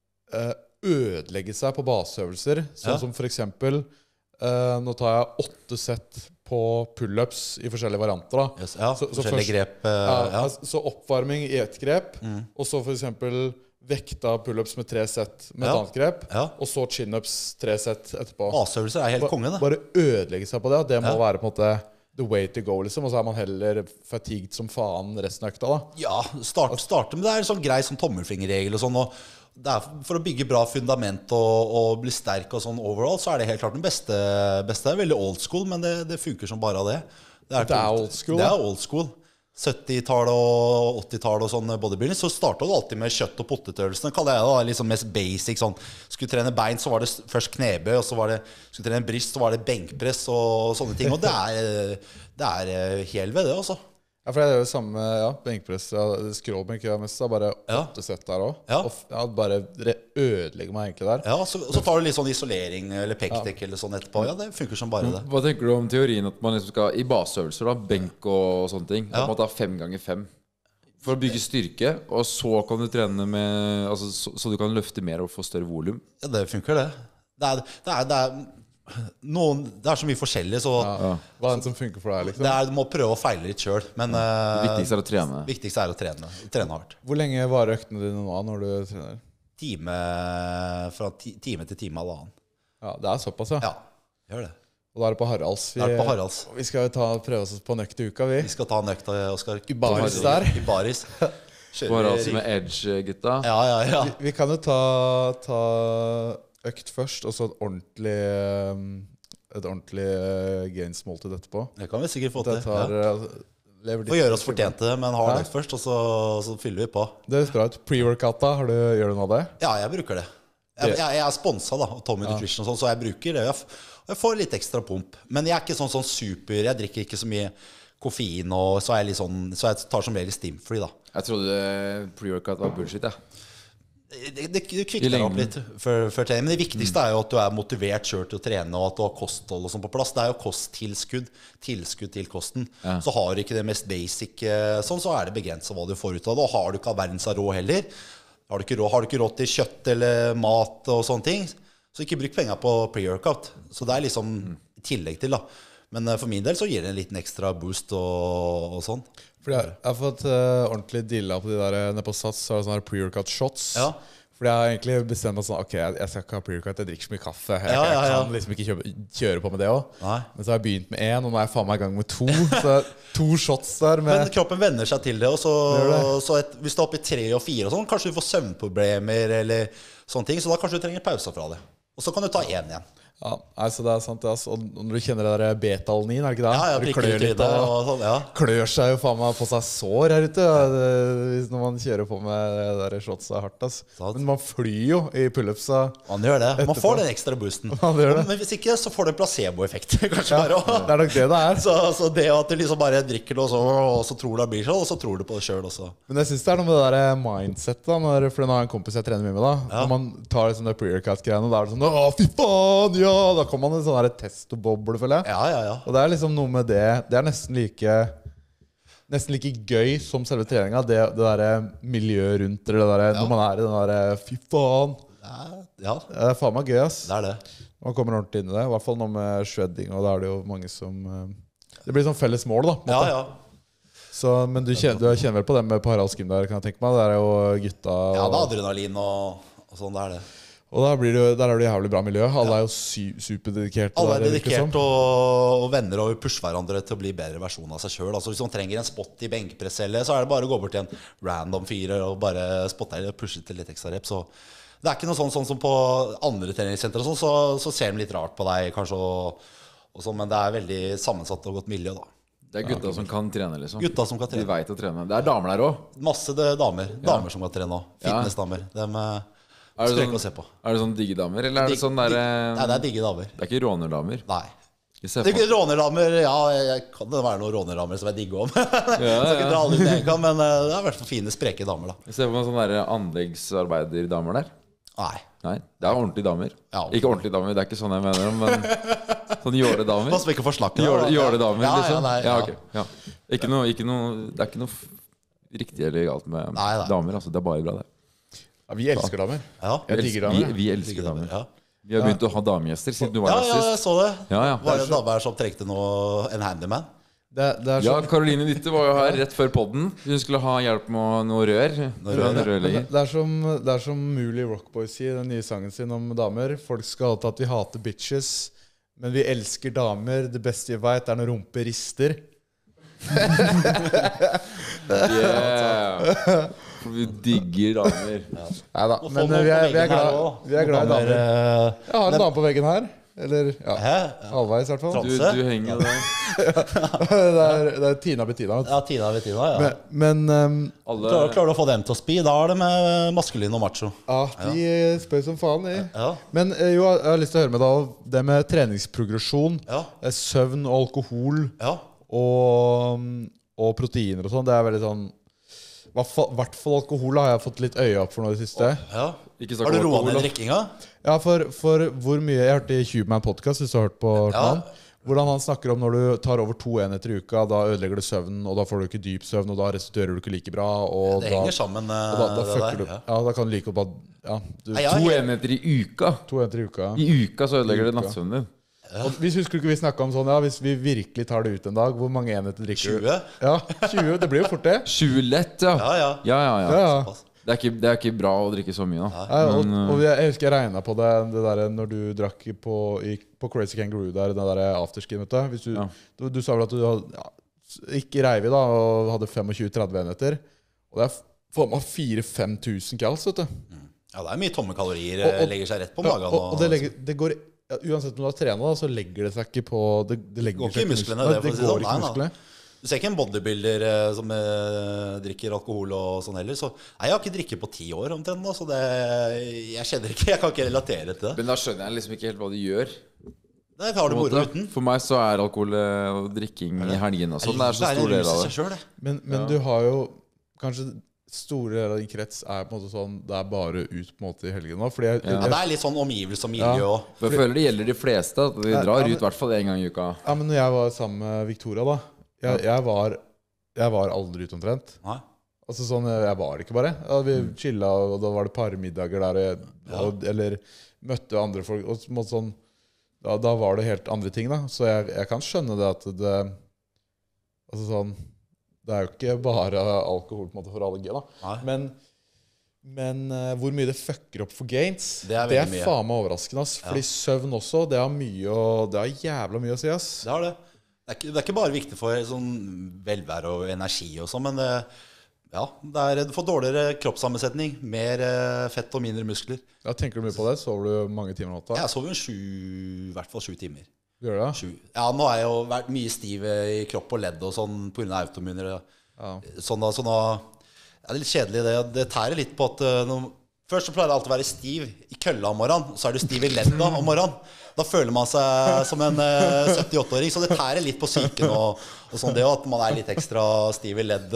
ødelegge seg på baseøvelser, sånn ja. Som for eksempel uh, nå tar jeg åtte sett på pull-ups i forskjellige varianter da. Yes, ja, så, så forskjellige først, grep uh, ja, ja. Så oppvarming i et grep mm. Og så for eksempel vekta pull-ups med tre sett med ja. Et annet grep ja. Og så chin-ups tre sett etterpå. Baseøvelser er helt ba konge da. Bare ødelegge seg på det. Det må ja. Være på en måte the way to go liksom. Og så er man heller fatigued som faen resten av økta da. Ja, start, starte med det er en sånn grei sånn tommelfingerregel og sånn. Og det er for å bygge bra fundament og, og bli sterk og sånn overall, så er det helt klart den beste. beste. Det er veldig old school, men det, det funker som bare av det. Det er, det er old school. Det er old school. syttitallet og åttitallet og sånn bodybuilding, så startet du alltid med kjøtt- og potetøvelsene, kaller jeg det da, liksom mest basic sånn. Skulle trene bein, så var det først knebøy, og så var det, skulle trene bryst, så var det benkpress og sånne ting, og det er, det er hel ved det, altså. Ja, for det er jo samme, ja, benkpress, ja, skråbenk er mest, bare åtte sett der også. Ja. Og ja, bare ødelegger meg egentlig der. Ja, så, så tar du litt sånn isolering eller pekdekk ja. Eller sånn etterpå. Ja, det funker som bare det. Hva tenker du om teorien at man liksom skal, i baseøvelser da, benk og sånne ting, ja. At man tar fem ganger fem? For å bygge styrke, og så kan du trene med altså, så, så du kan løfte mer og få større volum. Ja, det funker det. Det er, det er, det er, noen, det er så mye forskjellig, så ja, ja. Hva er det som funker for deg, liksom? Det er, du må prøve å feile litt selv. Men ja. Det viktigste er å trene. Det viktigste er å trene, trene hardt. Hvor lenge varer øktene dine nå når du trener? Time, fra ti, time til time halvannen. Ja, det er såpass, ja. Ja, gjør det. Og da er det på Haralds. Vi, det er på Haralds. Vi skal jo ta, prøve oss på nøkt i uka, vi. Vi skal ta nøkt, Oskar. I baris der. I baris. På Haralds med edge, gutta. Ja, ja, ja. Vi, vi kan jo ta, ta økt først, og så et ordentlig Et ordentlig gains-måltid etterpå. Det kan vi sikkert få til. Tar, ja. Få gjøre oss fortjente, men har det først, og så, så fyller vi på. Det høres bra ut. Pre-workout, da? Har du, gjør du noe av det? Ja, jeg bruker det. Jeg, jeg, jeg er sponset da, av Tommy ja. Nutrition, og sånn, så jeg bruker det. Jeg, jeg får litt ekstra pump. Men jeg er ikke sånn, sånn super. Jeg drikker ikke så mye koffein, og så, er jeg, litt sånn, så jeg tar som regel stimfree, da. Jeg trodde pre-workout var bullshit, ja. Det, det, det kvikker deg opp litt før, før trening. Men det viktigste er jo at du er motivert selv til å trene, og at du har kosthold og sånn på plass. Det er jo kosttilskudd. Tilskudd til kosten. Ja. Så har du ikke det mest basic sånn, så er det begrenset hva du får ut av det. Og har du ikke verdens av råd heller, har du ikke råd, har du ikke råd til kjøtt eller mat og sånne ting, så ikke bruk penger på pre-workout. Så det er liksom i tillegg til da. Men for min del så gir det en liten ekstra boost og, og sånn. Fordi jeg, jeg har fått uh, ordentlig dilla på de der nede på Sats, så er det sånne pre-workout shots. Ja. Fordi jeg har egentlig bestemt meg sånn, ok, jeg skal ikke ha pre-workout, jeg drikker så mye kaffe. Jeg, ja, ja, ja. jeg kan liksom ikke kjøre, kjøre på med det også. Men så har jeg begynt med en, og nå er jeg faen meg i gang med to. Så to shots der med... Men kroppen venner seg til det, og så, det. så et, hvis du er oppe i tre og fire og sånn, kanskje du får søvnproblemer eller sånne ting, så da kanskje du trenger pauser fra det. Og så kan du ta en igjen. Ja, altså det er sant det, altså. Og når du kjenner det der beta-alanin, er det ikke det? Ja, ja, du klør litt det, og sånn, ja. Klør seg jo faen meg på seg sår her ute, hvis når man kjører på med det der shotsa hardt, altså. Men man flyr jo i pull-upsa. Man gjør det, man etterpå. Får den ekstra boosten. Man gjør det. Men hvis ikke, så får du en placebo-effekt, kanskje ja, bare. Det er nok det det er. Så, så det at du liksom bare drikker det, og så, og så tror du det blir sånn, og så tror du på det selv også. Men jeg synes det er noe med det der mindset da, når, for nå har jeg en kompis jeg trener mye med da. Ja. Når man tar liksom det pre-workout-greiene, da er det sånn, å fy faen, ja, da kommer man en sånn der test og boble, føler jeg. Ja, ja, ja. Og det er liksom noe med det. Det er nesten like Nesten like gøy som selve treninga. Det, det der miljøet rundt det der, ja. Når man er i den der fy faen. Ja, ja. Det er faen meg gøy, ass. Det er det. Man kommer ordentlig inn i det. I hvert fall nå med shredding, og da er det jo mange som det blir sånn felles mål, da. Ja, ja. Så, men du kjenner, du kjenner vel på det med på Haralds Gym der, kan jeg tenke meg. Der er jo gutta og... Ja, det er adrenalin og, og sånn, det er det. Og der, blir det, der er det jævlig bra miljø. Alle er jo superdedikerte. Alle er dedikert og, og venner og pusher hverandre til å bli bedre versjon av seg selv. Altså, hvis man trenger en spot i benkpress, så er det bare å gå bort til en random fyr og bare spotte og pushe til litt ekstra rep. Så det er ikke noe sånn, sånn som på andre treningssenter, så, så, så ser de litt rart på deg, kanskje, og, og sånn, men det er veldig sammensatt og godt miljø, da. Det er gutta som kan trene, liksom. Gutta som kan trene. De vet å trene. Det er damer der også. Masse det, damer. Damer ja. Som kan trene også. Fitnessdamer. De er det, sånn, å se på. Er det sånn digge damer, eller er det sånn der... Nei, det er digge damer. Det er ikke rånerdamer? Nei. Det er ikke rånerdamer, ja, jeg kan det være noen rånerdamer som jeg digger om. Ja, ja. Jeg skal ikke dra alle ut jeg kan, men det er i hvert fall fine, spreke damer, da. Jeg ser på meg sånne der anleggsarbeiderdamer der. Nei. Nei, det er ordentlige damer. Ja. Ikke ordentlige damer, det er ikke sånn jeg mener, men sånn jåledamer. Man skal ikke få snakke. Jåledamer, ja, liksom. Ja, nei, ja, okay. Ja. Ikke noe, ikke noe, det er ikke noe riktig eller galt med nei, nei. damer, altså. Det er bare bra, det. Ja, vi elsker damer. Ja. Jeg digger damer. Vi, vi elsker damer. Ja. Vi har begynt å ha damegjester siden du var her sist. Ja, jeg så det. Ja, ja. Var det en dame her som trengte noe, en handyman? Det, det er ja, Karoline Witte var jo her rett før podden. Hun skulle ha hjelp med noe rør. Noe rør det, det, er som, det er som Mulig Rockboy sier i den nye sangen sin om damer. Folk skal alltid at vi hater bitches, men vi elsker damer. Det beste vi vet er når rumpe rister. Yeah. Vi digger damer. Ja. Neida, men vi er, vi er glad, vi er glad i damer. Jeg har en dame på veggen her. Eller ja, halvveis i hvert fall. Du, du henger der. det, er, det er Tina Bettina. Ja, Tina Bettina, ja. Men, men um, Alle... klarer, klarer du å få dem til å spy? Da er det med maskulin og macho. Ja, de ja. spør som faen de. Ja. Men jo, jeg har lyst til å høre med deg det med treningsprogresjon, ja. Søvn og alkohol ja. og, og proteiner og sånn. Det er veldig sånn i hvert fall alkohol har jeg fått litt øye opp for noe i det siste. Ja. Har du roet ned drikkinga? Ja, for, for hvor mye jeg hørte i Human Podcast, hvis du har hørt på ja. hvordan han snakker om når du tar over to enheter i uka, da ødelegger du søvnen, og da får du ikke dyp søvn, og da restituerer du ikke like bra. Og det da, henger sammen, og da, da det der. Du, ja, da kan du like opp at ja, du, Nei, To enheter i uka? To enheter i uka. I uka så ødelegger det nattsøvnen din. Ja. Hvis husker du ikke vi snakket om sånn, ja, hvis vi virkelig tar det ut en dag, hvor mange enheter drikker du? tjue? Ja, tjue, det blir jo fort det. tjue lett, ja. Ja, ja. ja, ja, ja. ja, ja. Det, er ikke, det er ikke bra å drikke så mye da. Ja, og, og jeg, jeg husker jeg regnet på det, det der, når du drakk på, i, på Crazy Kangaroo der, den der afterskin, vet du. Hvis du, ja. du, du sa vel at du ja, gikk i Reivi da, og hadde tjuefem til tretti enheter. Og det er for meg fire til fem tusen kals, vet du. Mm. Ja, det er mye tomme kalorier, og, og, legger seg rett på magen. Ja, og, og det, legger, det går... Ja, uansett om du har trenet da, så legger det seg ikke på Det, det legger går ikke i musklene, det, det, det går ikke i musklene. Du ser ikke en bodybuilder eh, som eh, drikker alkohol og sånn heller. Så nei, jeg har ikke drikket på ti år omtrent da, så det, jeg kjenner ikke, jeg kan ikke relatere til det. Men da skjønner jeg liksom ikke helt hva du gjør. Det har du moro uten. For meg så er alkohol og drikking i helgen og sånn, det er så stor del av det selv, Men, men ja. Du har jo kanskje store deler av din krets er på en måte sånn det er bare ut på en måte i helgen nå fordi jeg, ja. Ja, det er litt sånn omgivelse og miljø ja. For jeg føler det gjelder de fleste at vi drar ja, men, ut i hvert fall en gang i uka. Ja, men når jeg var sammen med Victoria da jeg, jeg, var, jeg var aldri ut omtrent. Nei. Altså sånn, jeg var ikke bare ja, vi chillet, og da var det parmiddager der jeg, ja. og, eller møtte andre folk og så, sånn, da, da var det helt andre ting da. Så jeg, jeg kan skjønne det at det altså sånn det er jo ikke bare alkohol på en måte for alle G da. Men, men uh, hvor mye det fucker opp for gains, det er, det er faen meg overraskende. Ass. Fordi ja. Søvn også, det har mye og, det har jævla mye å si. Ass. Det har det. Det er, ikke, det er ikke bare viktig for sånn velvære og energi og sånn, men det, ja, det er, du får dårligere kroppssammensetning, mer uh, fett og mindre muskler. Ja, tenker du mye på det? Sover du mange timer natta? Jeg sover sju, i hvert fall sju timer. Gjør det? Sju. Ja, nå har jeg jo vært mye stiv i kropp og ledd og sånn på grunn av autoimmuner. Ja. Sånn da, så nå ja, det er litt kjedelig det. Det tærer litt på at uh, nå, først så pleier det alltid å være stiv i kølla om morgenen, så er du stiv i ledda om morgenen. Da føler man seg som en uh, syttiåtte-åring, så det tærer litt på psyken og, og sånn det, og at man er litt ekstra stiv i ledd,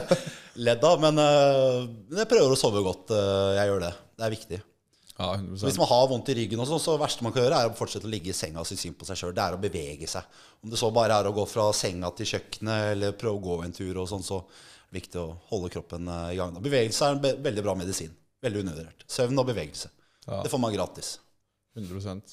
ledda. Men uh, jeg prøver å sove godt, uh, jeg gjør det. Det er viktig. Ja, hundre prosent. Hvis man har vondt i ryggen, også, så det verste man kan gjøre er å fortsette å ligge i senga og si synd på seg selv. Det er å bevege seg. Om det så bare er å gå fra senga til kjøkkenet eller prøve å gå en tur, og sånn, så er det viktig å holde kroppen i gang. Bevegelse er en be veldig bra medisin. Veldig undervurdert. Søvn og bevegelse. Ja. Det får man gratis. hundre prosent.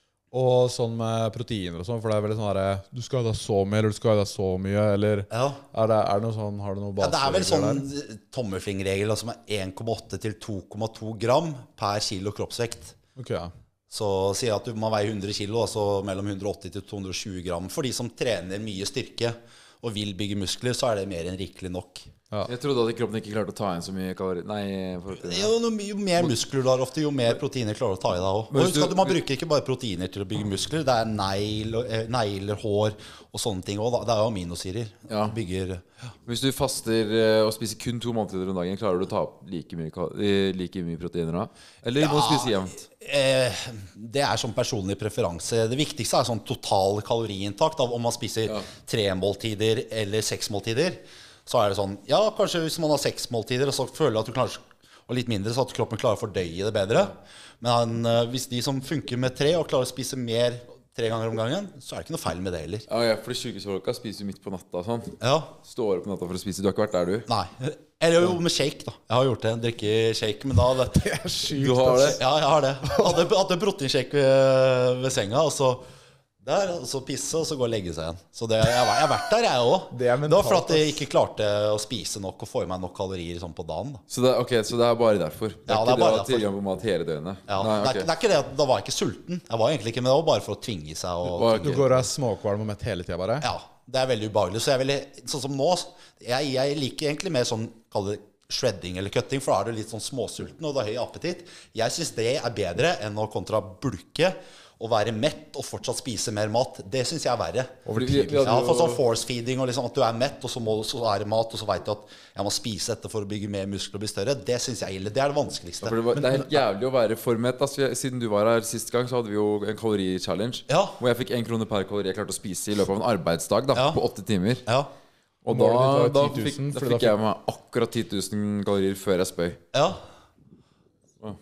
Og sånn med proteiner og sånn, for det er veldig sånn her, du skal ha deg så mye, eller du skal ha deg så mye, eller ja. er, det, er det noe sånn, har du noe base? Ja, det er vel sånn tommelfingerregel som er en komma åtte til to komma to gram per kilo kroppsvekt. Ok, ja. Så sier jeg at du må veie hundre kilo, altså mellom hundre og åtti til to hundre og tjue gram. For de som trener mye styrke og vil bygge muskler, så er det mer enn rikelig nok. Ja. Jeg trodde at kroppen ikke klarte å ta inn så mye kalorier. Nei, jo, jo mer muskler du har ofte, jo mer proteiner klarer å ta i deg også. Og husk at man bruker ikke bare proteiner til å bygge muskler. Det er negler, negler hår og sånne ting også. Det er jo aminosyrer. Ja. Bygger, ja. Hvis du faster og spiser kun to måltider om dagen, klarer du å ta opp like mye, like mye proteiner da? Eller ja, må du spise jevnt? Eh, det er sånn personlig preferanse. Det viktigste er sånn total kaloriinntak. Om man spiser ja. tre måltider eller seks måltider, så er det sånn, ja, kanskje hvis man har seks måltider, og så føler at du klarer, og litt mindre, så at kroppen klarer å fordøye det bedre. Men uh, hvis de som funker med tre, og klarer å spise mer tre ganger om gangen, så er det ikke noe feil med det heller. Ja, ja, for de sykehusfolka spiser jo midt på natta og sånn. Ja. Står opp på natta for å spise. Du har ikke vært der, du? Nei. Eller jo med shake, da. Jeg har gjort det. Drikker shake, men da vet det er sykt. Du har det? Ja, jeg har det. Jeg hadde, hadde proteinshake ved, ved senga, og så der, og så pisse, og så gå og legge seg igjen. Så det, jeg, jeg har vært der, jeg også. Det, det var for at jeg ikke klarte å spise nok og få i meg nok kalorier sånn på dagen. Da. Så, det, okay, så det er bare derfor? Det er ja, ikke det er bare det å ha tilgang på mat hele døgnet? Ja, Nei, okay. det, er, det er ikke det, da var jeg ikke sulten. Jeg var egentlig ikke, men det var bare for å tvinge seg. Og, okay. Du går og er småkvalm og mett hele tiden bare? Ja, det er veldig ubehagelig. Så jeg vil, sånn som nå, jeg, jeg liker egentlig mer sånn, kall det shredding eller cutting, for da er du litt sånn småsulten, og du har høy appetitt. Jeg synes det er bedre enn å kontra bulke, å være mett og fortsatt spise mer mat. Det synes jeg er verre. Ja, for sånn force-feeding og liksom at du er mett, og så, må, så er det mat, og så vet du at jeg må spise dette for å bygge mer muskler og bli større. Det synes jeg er ille. Det er det vanskeligste. Ja, det, var, det er helt jævlig å være for mett. Altså, siden du var her sist gang, så hadde vi jo en kalori-challenge, ja. hvor jeg fikk en krone per kalori jeg klarte å spise i løpet av en arbeidsdag da, ja. på åtte timer. Ja. Og da, da fikk, da fikk jeg meg akkurat ti tusen kalorier før jeg spøy. Ja.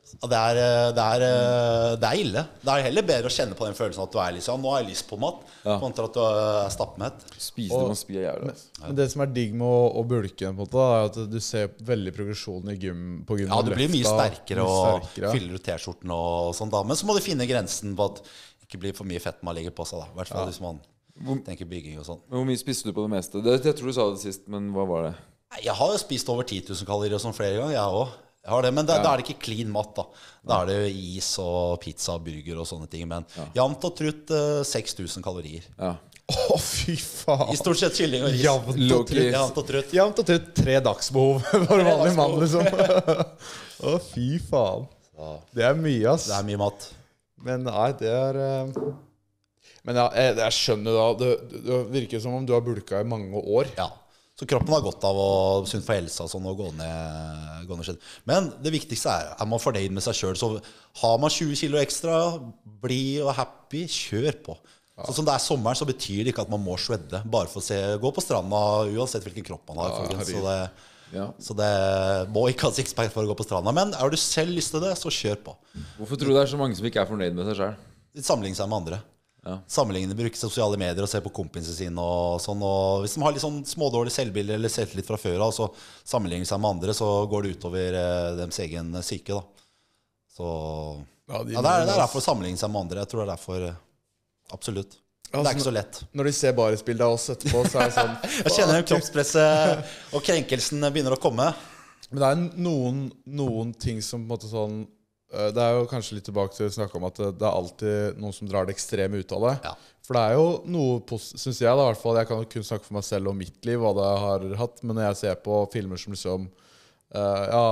Det er, det, er, det er ille. Det er heller bedre å kjenne på den følelsen at du er liksom, nå har jeg lyst på mat, ja. kontra at du er stappmett. Spise det man spiser jævlig. Men, men det som er digg med å, å bulke en måte, er at du ser veldig progresjon i gym, på gym. Ja, du blir mye sterkere og sterkere. fyller ut t-skjorten og sånn da. Men så må du finne grensen på at det ikke blir for mye fett man legger på seg da. I hvert fall ja. hvis man tenker bygging og sånn. Hvor mye spiste du på det meste? Det, jeg tror du sa det sist, men hva var det? Jeg har jo spist over ti tusen kalorier og sånn flere ganger, jeg også. Jeg har det, men da, ja. da er det ikke clean mat da. Da er det is og pizza og burger og sånne ting. Men ja. jevnt og trutt uh, seks tusen kalorier. Ja. Å, fy faen. I stort sett kylling og ris. Jevnt og trutt. Jevnt og trutt. Jevnt og trutt. Tre dagsbehov for en vanlig mann, liksom. Å, fy faen. Det er mye, ass. Det er mye mat. Men nei, det er uh... Men ja, jeg, jeg skjønner da det, det virker som om du har bulka i mange år. Ja. Så kroppen har godt av å sunt for helsa og sånn, og gå ned, gå ned. Men det viktigste er at man er fornøyd med seg selv. Så har man tjue kilo ekstra, bli og happy, kjør på. Ja. Så som det er sommeren, så betyr det ikke at man må shredde. Bare for å se, gå på stranda, uansett hvilken kropp man har. Ja, så, det, ja. så det må ikke ha sixpack for å gå på stranda. Men er du selv lyst til det, så kjør på. Hvorfor tror du det er så mange som ikke er fornøyd med seg selv? Sammenligne seg med andre. Ja. Sammenligne, bruke sosiale medier og se på kompisene sine og sånn, og hvis de har litt sånn smådårlig selvbilde eller selvtillit fra før av, så sammenligne seg med andre, så går det utover eh, deres egen syke da. Så ja, de ja, det er det er derfor å sammenligne seg med andre. Jeg tror det er derfor eh, absolutt. Det er ikke så lett. Når de ser barisbildet av oss etterpå, så er det sånn jeg kjenner kroppspresset og krenkelsen begynner å komme. Men det er noen, noen ting som på en måte sånn, det er jo kanskje litt tilbake til å snakke om at det er alltid noen som drar det ekstreme ut av det. Ja. For det er jo noe, synes jeg da, i hvert fall, jeg kan jo kun snakke for meg selv og mitt liv, hva det har hatt, men når jeg ser på filmer som liksom, uh, ja,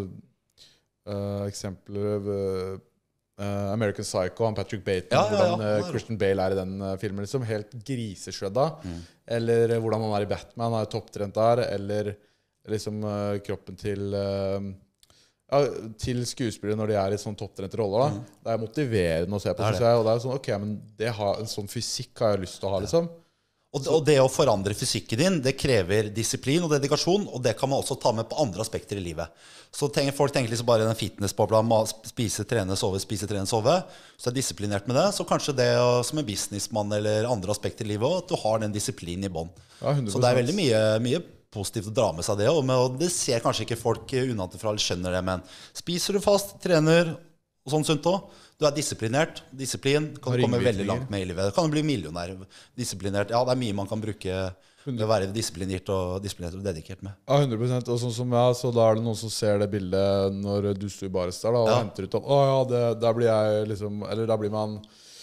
uh, eksempler, uh, American Psycho, han Patrick Bateman, ja, ja, ja. hvordan uh, Christian Bale er i den uh, filmen, liksom, helt griseskjødda, mm. eller uh, hvordan han er i Batman, han er topptrent der, eller liksom uh, kroppen til... Uh, Ja, til skuespillere når de er i sånn topptrente roller da. Mm. Det er motiverende å se på, det synes jeg. Og det er sånn, ok, men det har, en sånn fysikk har jeg lyst til å ha, liksom. Og det, og det å forandre fysikken din, det krever disiplin og dedikasjon, og det kan man også ta med på andre aspekter i livet. Så tenker, folk tenker liksom bare den fitnessbobla, spise, trene, sove, spise, trene, sove. Så er disiplinert med det, så kanskje det som en businessmann eller andre aspekter i livet, at du har den disiplinen i bånd. Ja, så det er veldig mye, mye positivt å dra med seg det, og det ser kanskje ikke folk unnanfra eller skjønner det, men spiser du fast, trener og sånn sunt også, du er disiplinert, disiplin kan du komme veldig langt med i livet. Kan du bli millionær, disiplinert, ja, det er mye man kan bruke ved å være disiplinert og, disiplinert og dedikert med. Ja, hundre prosent, og sånn som jeg, så da er det noen som ser det bildet når du står i barista da, og ja. henter ut om, å ja, det, der blir jeg liksom, eller der blir man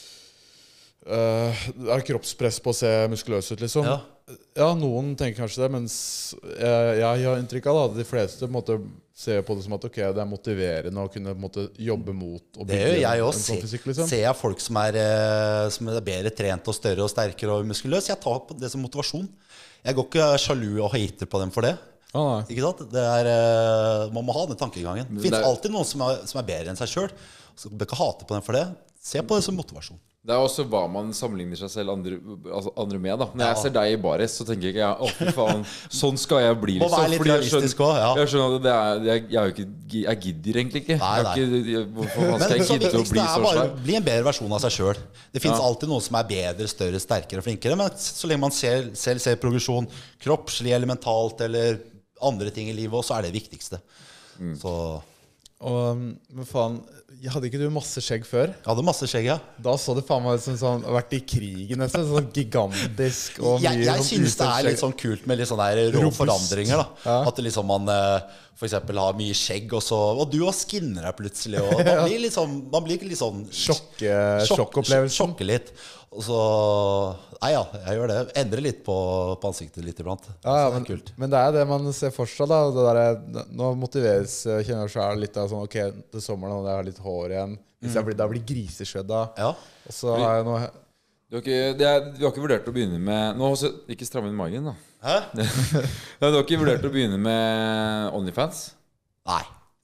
Uh, det er kroppspress på å se muskuløs ut, liksom. Ja. Ja, noen tenker kanskje det, mens jeg, jeg har inntrykk av da, at de fleste på en måte ser på det som at ok, det er motiverende å kunne på en måte jobbe mot og det gjør jeg også. Sånn fysikk, liksom. Ser jeg folk som er, som er bedre trent og større og sterkere og muskuløs, jeg tar på det som motivasjon. Jeg går ikke sjalu og hater på dem for det. Ah, ikke sant? Det er, man må ha den tankegangen. Det finnes alltid noen som er, som er bedre enn seg selv, så du bør ikke hate på dem for det. Se på det som motivasjon. Det er også hva man sammenligner seg selv andre, altså andre med da. Når ja. jeg ser deg i baris, så tenker jeg ikke Å fy faen, sånn skal jeg bli liksom. Må være litt realistisk også, ja. Jeg skjønner at det er, jeg, jeg, er jo ikke, jeg gidder egentlig ikke, nei, nei. Jeg ikke hvorfor man skal jeg gidde å bli så svær? Bli en bedre versjon av seg selv. Det finnes ja. alltid noen som er bedre, større, sterkere og flinkere. Men så lenge man ser, selv ser progresjon kroppslig eller mentalt eller andre ting i livet, så er det viktigste. mm. Så og, men faen, hadde ikke du masse skjegg før? Jeg hadde masse skjegg, ja. Da så det faen meg ut som sånn, vært i krigen nesten, sånn gigantisk og mye. Jeg, jeg synes det er litt sånn kult med litt sånne rå forandringer da. Ja. At det liksom man for eksempel har mye skjegg, og så, og du har skinner deg plutselig, og man blir litt sånn, man blir litt sånn Sjokke, sjokkopplevelsen. Sjokke litt. Og så, nei ja, jeg gjør det. Endre litt på, på ansiktet litt iblant. Ja, ja, men, det men det er det man ser for seg da. Det der, nå motiveres, kjenner jeg selv litt av sånn, ok, det er sommeren, og jeg har litt hår igjen. Hvis jeg blir, da blir griseskjødda. Ja. Og så har jeg noe... Du har, ikke, det er, du har ikke vurdert å begynne med... Nå har du ikke strammet inn magen da. Hæ? Du har ikke vurdert å begynne med OnlyFans? Nei.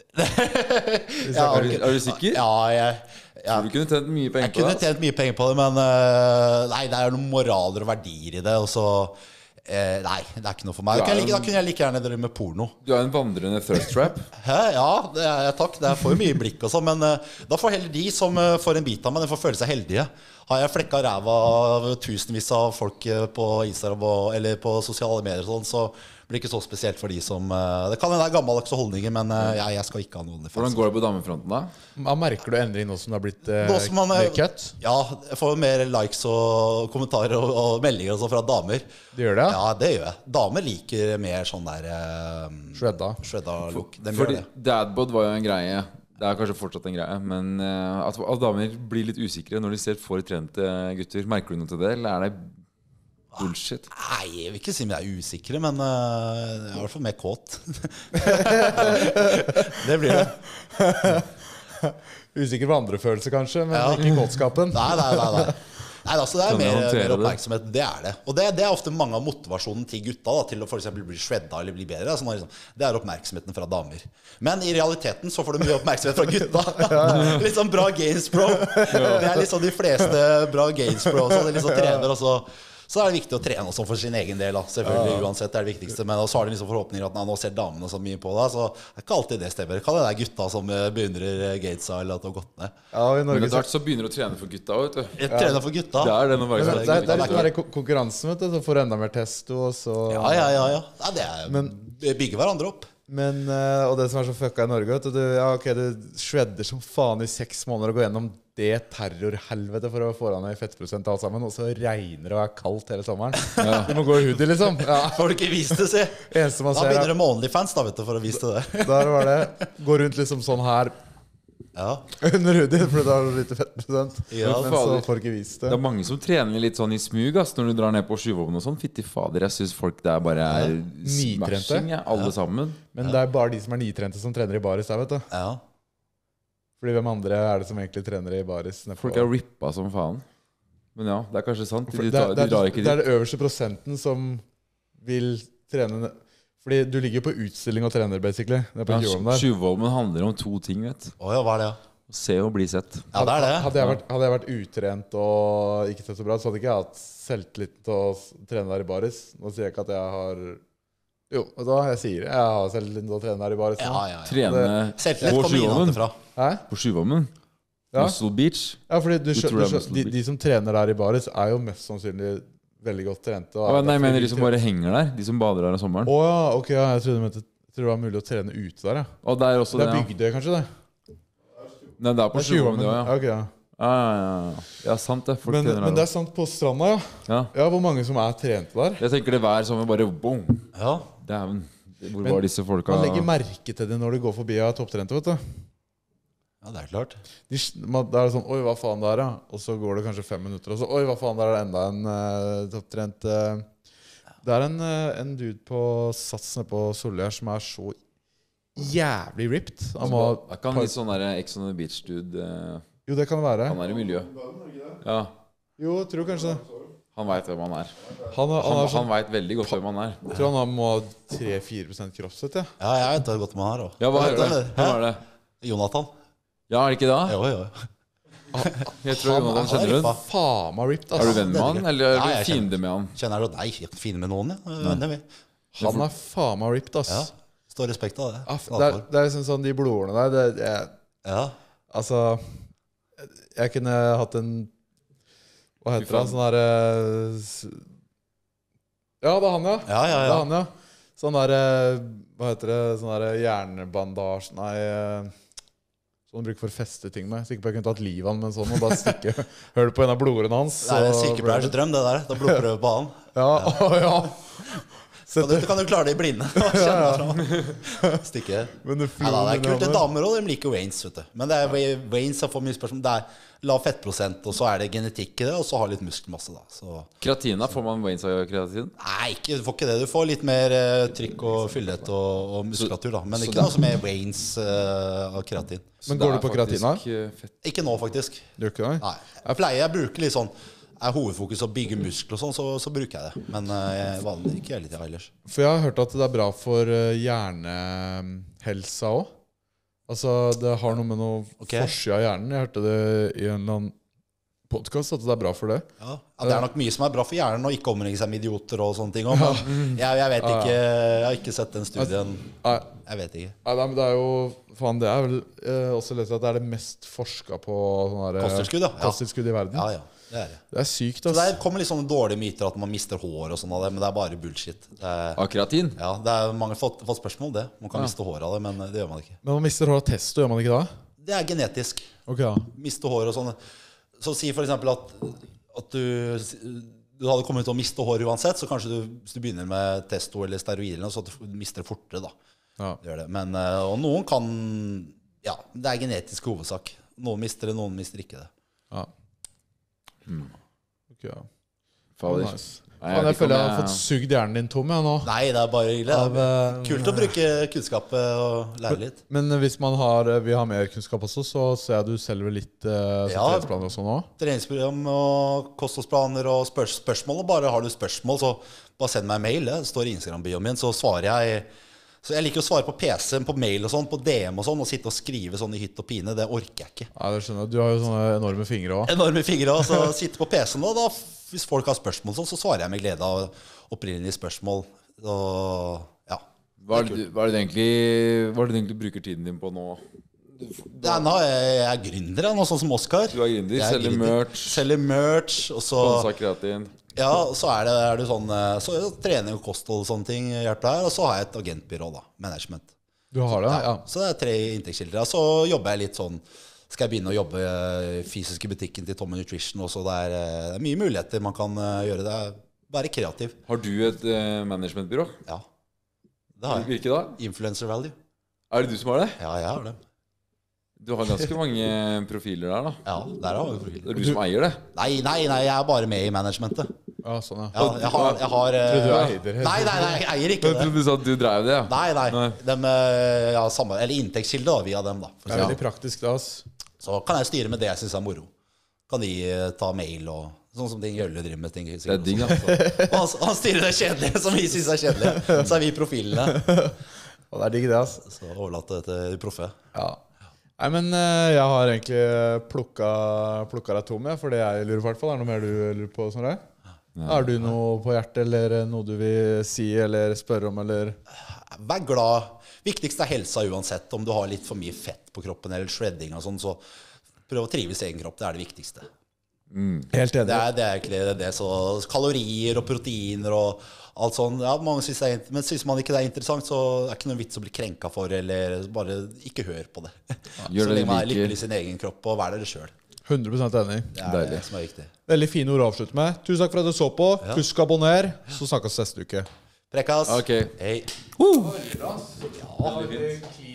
ja, er, du, er du sikker? Ja, jeg... Ja. Du kunne tjent mye penger jeg på det? Jeg kunne tjent mye penger på det, men uh, nei, det er noen moraler og verdier i det. Og så, Eh, nei, det er ikke noe for meg. Da kunne, jeg like, da kunne jeg like gjerne drive med porno. Du er en vandrende thirst trap. Hæ? Ja, det er, takk. Det er for mye blikk og sånn. Men uh, da får heller de som uh, får en bit av meg, de får føle seg heldige. Har jeg flekka ræva av tusenvis av folk uh, på Instagram og, eller på sosiale medier og sånn, så blir det ikke så spesielt for de som uh, Det kan hende det er gammeldagse holdninger, men uh, jeg, jeg skal ikke ha noen. Hvordan går det på damefronten da? Ja, merker du endring nå som det har blitt uh, man, uh, cut? Ja, jeg får mer likes og kommentarer og, og meldinger og sånn fra damer. Det gjør det? Ja, det gjør jeg. Damer liker mer sånn der uh, Shredda. Shredda look. De Fordi dadbod var jo en greie. Det er kanskje fortsatt en greie. Men uh, at, at damer blir litt usikre når de ser for trente gutter. Merker du noe til det, eller er det bullshit? Nei, jeg vil ikke si om jeg er usikre, men uh, jeg er i hvert fall mer kåt. Det blir det. Usikker på andre følelser kanskje, men ja. Ikke kåtskapen. Nei, nei, nei, nei. Nei, altså det er mer, mer oppmerksomhet. Det er det. Og det, det er ofte mange av motivasjonen til gutta da, til å for eksempel bli shredda eller bli bedre. Altså, liksom, det er oppmerksomheten fra damer. Men i realiteten så får du mye oppmerksomhet fra gutta. Litt sånn bra gains pro. Det er liksom de fleste bra gains pro. Så det er liksom trener også. Så er det viktig å trene også for sin egen del da. Selvfølgelig uansett det er det viktigste. Men så har de liksom forhåpninger at nå ser damene så mye på det. Så det er ikke alltid det stemmer. Kan det være gutta som beundrer Gatesa eller at det har gått ned. Ja, i Norge men så begynner du å trene for gutta, vet du. Jeg trener for gutta. Det er det noe det, det, det, det er litt mer konkurransen, vet du. Så får du enda mer testo og så... Ja, ja, ja, ja. ja det er men, bygger hverandre opp. Men, og det som er så fucka i Norge, vet du, ja, ok, du shredder som faen i seks måneder og går gjennom det terrorhelvete for å få deg ned i fettprosent alt sammen, og så regner det og er kaldt hele sommeren. Ja. Du må gå i hoodie, liksom. Ja. Får du ikke vist det, si. Da begynner du med OnlyFans da, vet du, for å vise det. Der var det. Gå rundt liksom sånn her. Ja. Under hoodie, for da har du litt fettprosent. Ja, men så får du ikke vist det. Det er mange som trener litt sånn i smug, ass, når du drar ned på Sjuvåpen og sånn. Fytti fader, jeg synes folk der bare er smashing, ja, alle ja. Sammen. Men det er bare de som er nitrente som trener i baris der, vet du. Ja. Fordi hvem andre er det som egentlig trener i baris? Folk er rippa som faen. Men ja, det er kanskje sant. De, de, det, er, de, de det, er, det er det øverste prosenten som vil trene. Fordi du ligger på utstilling og trener, basically. Det er på ja, Sjuvåpen handler om to ting, vet du. Oh, ja, hva er det? Å se og bli sett. Ja, det er det. Hadde jeg vært, hadde jeg vært utrent og ikke sett så bra, så hadde ikke jeg hatt selvtillit til å trene der i baris. Nå sier jeg ikke at jeg har... Jo, vet du hva jeg sier? Jeg har selvtillit til å trene der i baris. Ja, ja, ja. Trene selvtillit kommer innenfra. Hæ? På Sjuvåpen? Ja. Muscle Beach? Ja, fordi du, du, du, du, de, de som trener der i baris er jo mest sannsynlig veldig godt trente. Ah, nei, jeg mener de som bare henger der. De som bader der om sommeren. Å oh, ja, ok, ja, jeg trodde, jeg trodde det var mulig å trene ute der, ja. Og det er også det er Bygdøy, ja. Kanskje det? Nei, det er på Sjuvåpen, ja. Okay, ja. Ja, ja, ja. Ja, sant det. Men, men det er sant på stranda, ja. Ja. Ja, hvor mange som er trente der. Jeg tenker det hver sommer bare boom. Ja. Dæven. Hvor men, var disse folka? Man legger merke til det når du går forbi av topptrente, vet du. Ja, det er klart. De, man, det er sånn, oi, hva faen der, ja. Og så går det kanskje fem minutter, og så, oi, hva faen der er det enda en uh, topptrent. Uh, det er en, uh, en dude på Sats nede på Solhjær som er så jævlig ripped. Han må, er ikke han litt sånn der Ex on the Beach-dude? Uh, jo, det kan være. Han er i miljø. Ja. Jo, jeg tror kanskje det. Han vet hvem han er. Han, er, han, han, han vet veldig godt hvem han er. Jeg tror han må ha tre til fire prosent kroppsvett, ja. Ja, jeg vet det godt om han er også. Ja, hva heter det? Hvem er det? Jonathan. Ja, er det ikke det? Jo, jo. Jeg tror Jonathan kjenner du. Faen meg ripped, altså. Er du venn med han, eller er du ja, fiende med han? Kjenner du? Nei, jeg er fiende med noen, ja. Venner vi. Han er faen meg ripped, ass. Ja, står respekt av det. Ja, det, er, det er liksom sånn, de blodårene der, det, jeg, ja. Altså, jeg kunne hatt en, hva heter det, sånn der, ja, det er han, ja. Ja, ja, ja. Det er han, ja. Sånn der, hva heter det, sånn der hjernebandasje, nei... Sånn bruker for å feste ting med. Sikkert på jeg kunne tatt livet av han med en sånn og bare stikke. Hør du på en av blodårene hans. Det er en sykepleiers drøm, det der. Da blodprøve på han. Ja, ja. Å, ja. Så du kan jo klare det i blinde. Ja, ja. Stikke. Men det, ja, det er kult. Det er damer også, de liker Waynes, vet du. Men det er Waynes som får mye spørsmål. Det er lav fettprosent, og så er det genetikk i det, og så har litt muskelmasse da. Så. Kreatina, får man Waynes av kreatin? Nei, ikke, du får ikke det. Du får litt mer uh, trykk og fyldighet og, og muskulatur da. Men så, ikke noe som er Waynes uh, av kreatin. Så men går du på kreatina? Ikke nå, faktisk. Du gjør ikke det? Nei. Jeg pleier, jeg bruker litt sånn, er hovedfokus å bygge muskler og sånn, så, så bruker jeg det. Men uh, jeg vanlig ikke hele tiden ellers. For jeg har hørt at det er bra for uh, hjernehelsa også. Altså, det har noe med noe okay. forsida av hjernen. Jeg hørte det i en eller annen podcast at det er bra for det. Ja, ja, det er nok mye som er bra for hjernen å ikke omringe seg med idioter og sånne ting. Men jeg, jeg vet ikke, jeg har ikke sett den studien. Jeg vet ikke. Nei, men det er jo, faen, det er vel eh, også lest at det er det mest forsket på sånne kosttilskudd, ja. kosttilskudd i verden. Ja, ja. Det er, det. Det er sykt, altså. Så det kommer litt sånne dårlige myter at man mister hår og sånn av det, men det er bare bullshit. Er, Akkurat inn? Ja, det er mange fått, fått spørsmål det. Man kan ja. miste hår av det, men det gjør man ikke. Men man mister hår av testo, gjør man ikke da? Det er genetisk. Okay, ja. Miste hår og sånn. Så si for eksempel at, at du, du hadde kommet til å miste hår uansett, så kanskje du, hvis du begynner med testo eller steroider, så at du mister det fortere da. Ja. Det gjør det. Men, og noen kan, ja, det er genetisk hovedsak. Noen mister det, noen mister ikke det. Ja. Hmm. Okay, ja. Fader. Nice. Nei, jeg, jeg føler jeg har fått sugd hjernen din tom jeg, nå. Nei, det er bare ille. Av, uh, Kult å bruke kunnskapet og lære litt. Men, men hvis man har, vil ha mer kunnskap også, så ser jeg du selger litt uh, ja, treningsplaner og sånn også. Treningsprogram og kostholdsplaner og spørs spørsmål. Og bare har du spørsmål, så bare send meg en mail. Det står i Instagram-bioen min, så svarer jeg. Så jeg liker å svare på P C-en, på mail og sånn, på D M og sånn, og sitte og skrive sånn i hytt og pine. Det orker jeg ikke. Ja, det skjønner jeg. Du har jo sånne enorme fingre også. Enorme fingre også, så sitte på P C-en og da, hvis folk har spørsmål sånn, så svarer jeg med glede av opprinnelige spørsmål. Og, ja. Hva er det, hva er det egentlig, hva er det du egentlig bruker tiden din på nå? Ja, nå er jeg, jeg er gründer, noe sånn som Oskar. Du er gründer, selger merch. Selger merch, og så... Sponsa kreatin. Ja, og så er det, er det sånn så trening og kosthold og sånne ting hjelper der. Og så har jeg et agentbyrå da, management. Du har det, ja, ja. Så det er tre inntektskilder. Så jobber jeg litt sånn. Skal jeg begynne å jobbe i fysisk i butikken til Tommy Nutrition også. Det er, det er mye muligheter man kan gjøre det. Være kreativ. Har du et uh, managementbyrå? Ja, det har jeg. Hvilke da? Influencer Value. Er det du som har det? Ja, jeg har det. Du har ganske mange profiler der da. Ja, der har vi profiler. Det er du som eier det? Nei, nei, nei, jeg er bare med i managementet. Ja, sånn ja. Ja, jeg har, jeg har Tror du er eier? Nei, nei, nei, jeg eier ikke det. Du sa at du drev det, ja? Nei, nei, nei. Dem, ja, samme, eller inntektskilde da, via dem da. Det er veldig praktisk da, ass. Så kan jeg styre med det jeg synes er moro. Kan de ta mail og sånn som ting Jølle driver med ting. Det er ding, altså. han, han styrer det kjedelige som vi synes er kjedelige. Så er vi profilene. Og det er digg det, ass. Så overlatt det til de proffe. Ja. Nei, men jeg har egentlig plukket, plukket deg tom, ja, for det jeg lurer i hvert fall. Er det noe mer du lurer på? Sånn det? Ja. Er du noe på hjertet, eller noe du vil si, eller spørre om, eller? Vær glad. Viktigst er helsa uansett. Om du har litt for mye fett på kroppen, eller shredding og sånn, så prøv å trives i egen kropp. Det er det viktigste. Mm. Helt enig. Det er, det er egentlig det. Så kalorier og proteiner og alt sånn. Ja, mange synes det er, men synes man ikke det er interessant, så er det ikke noe vits å bli krenket for, eller bare ikke hør på det. Ja. Så lenge man er lykkelig i sin egen kropp, og vær dere selv. hundre prosent enig. Det er det som er viktig. Veldig fine ord å avslutte med. Tusen takk for at du så på. Ja. Husk å abonnere, så snakkes neste uke. Prekkas. Ok. Hei. Uh. Ja,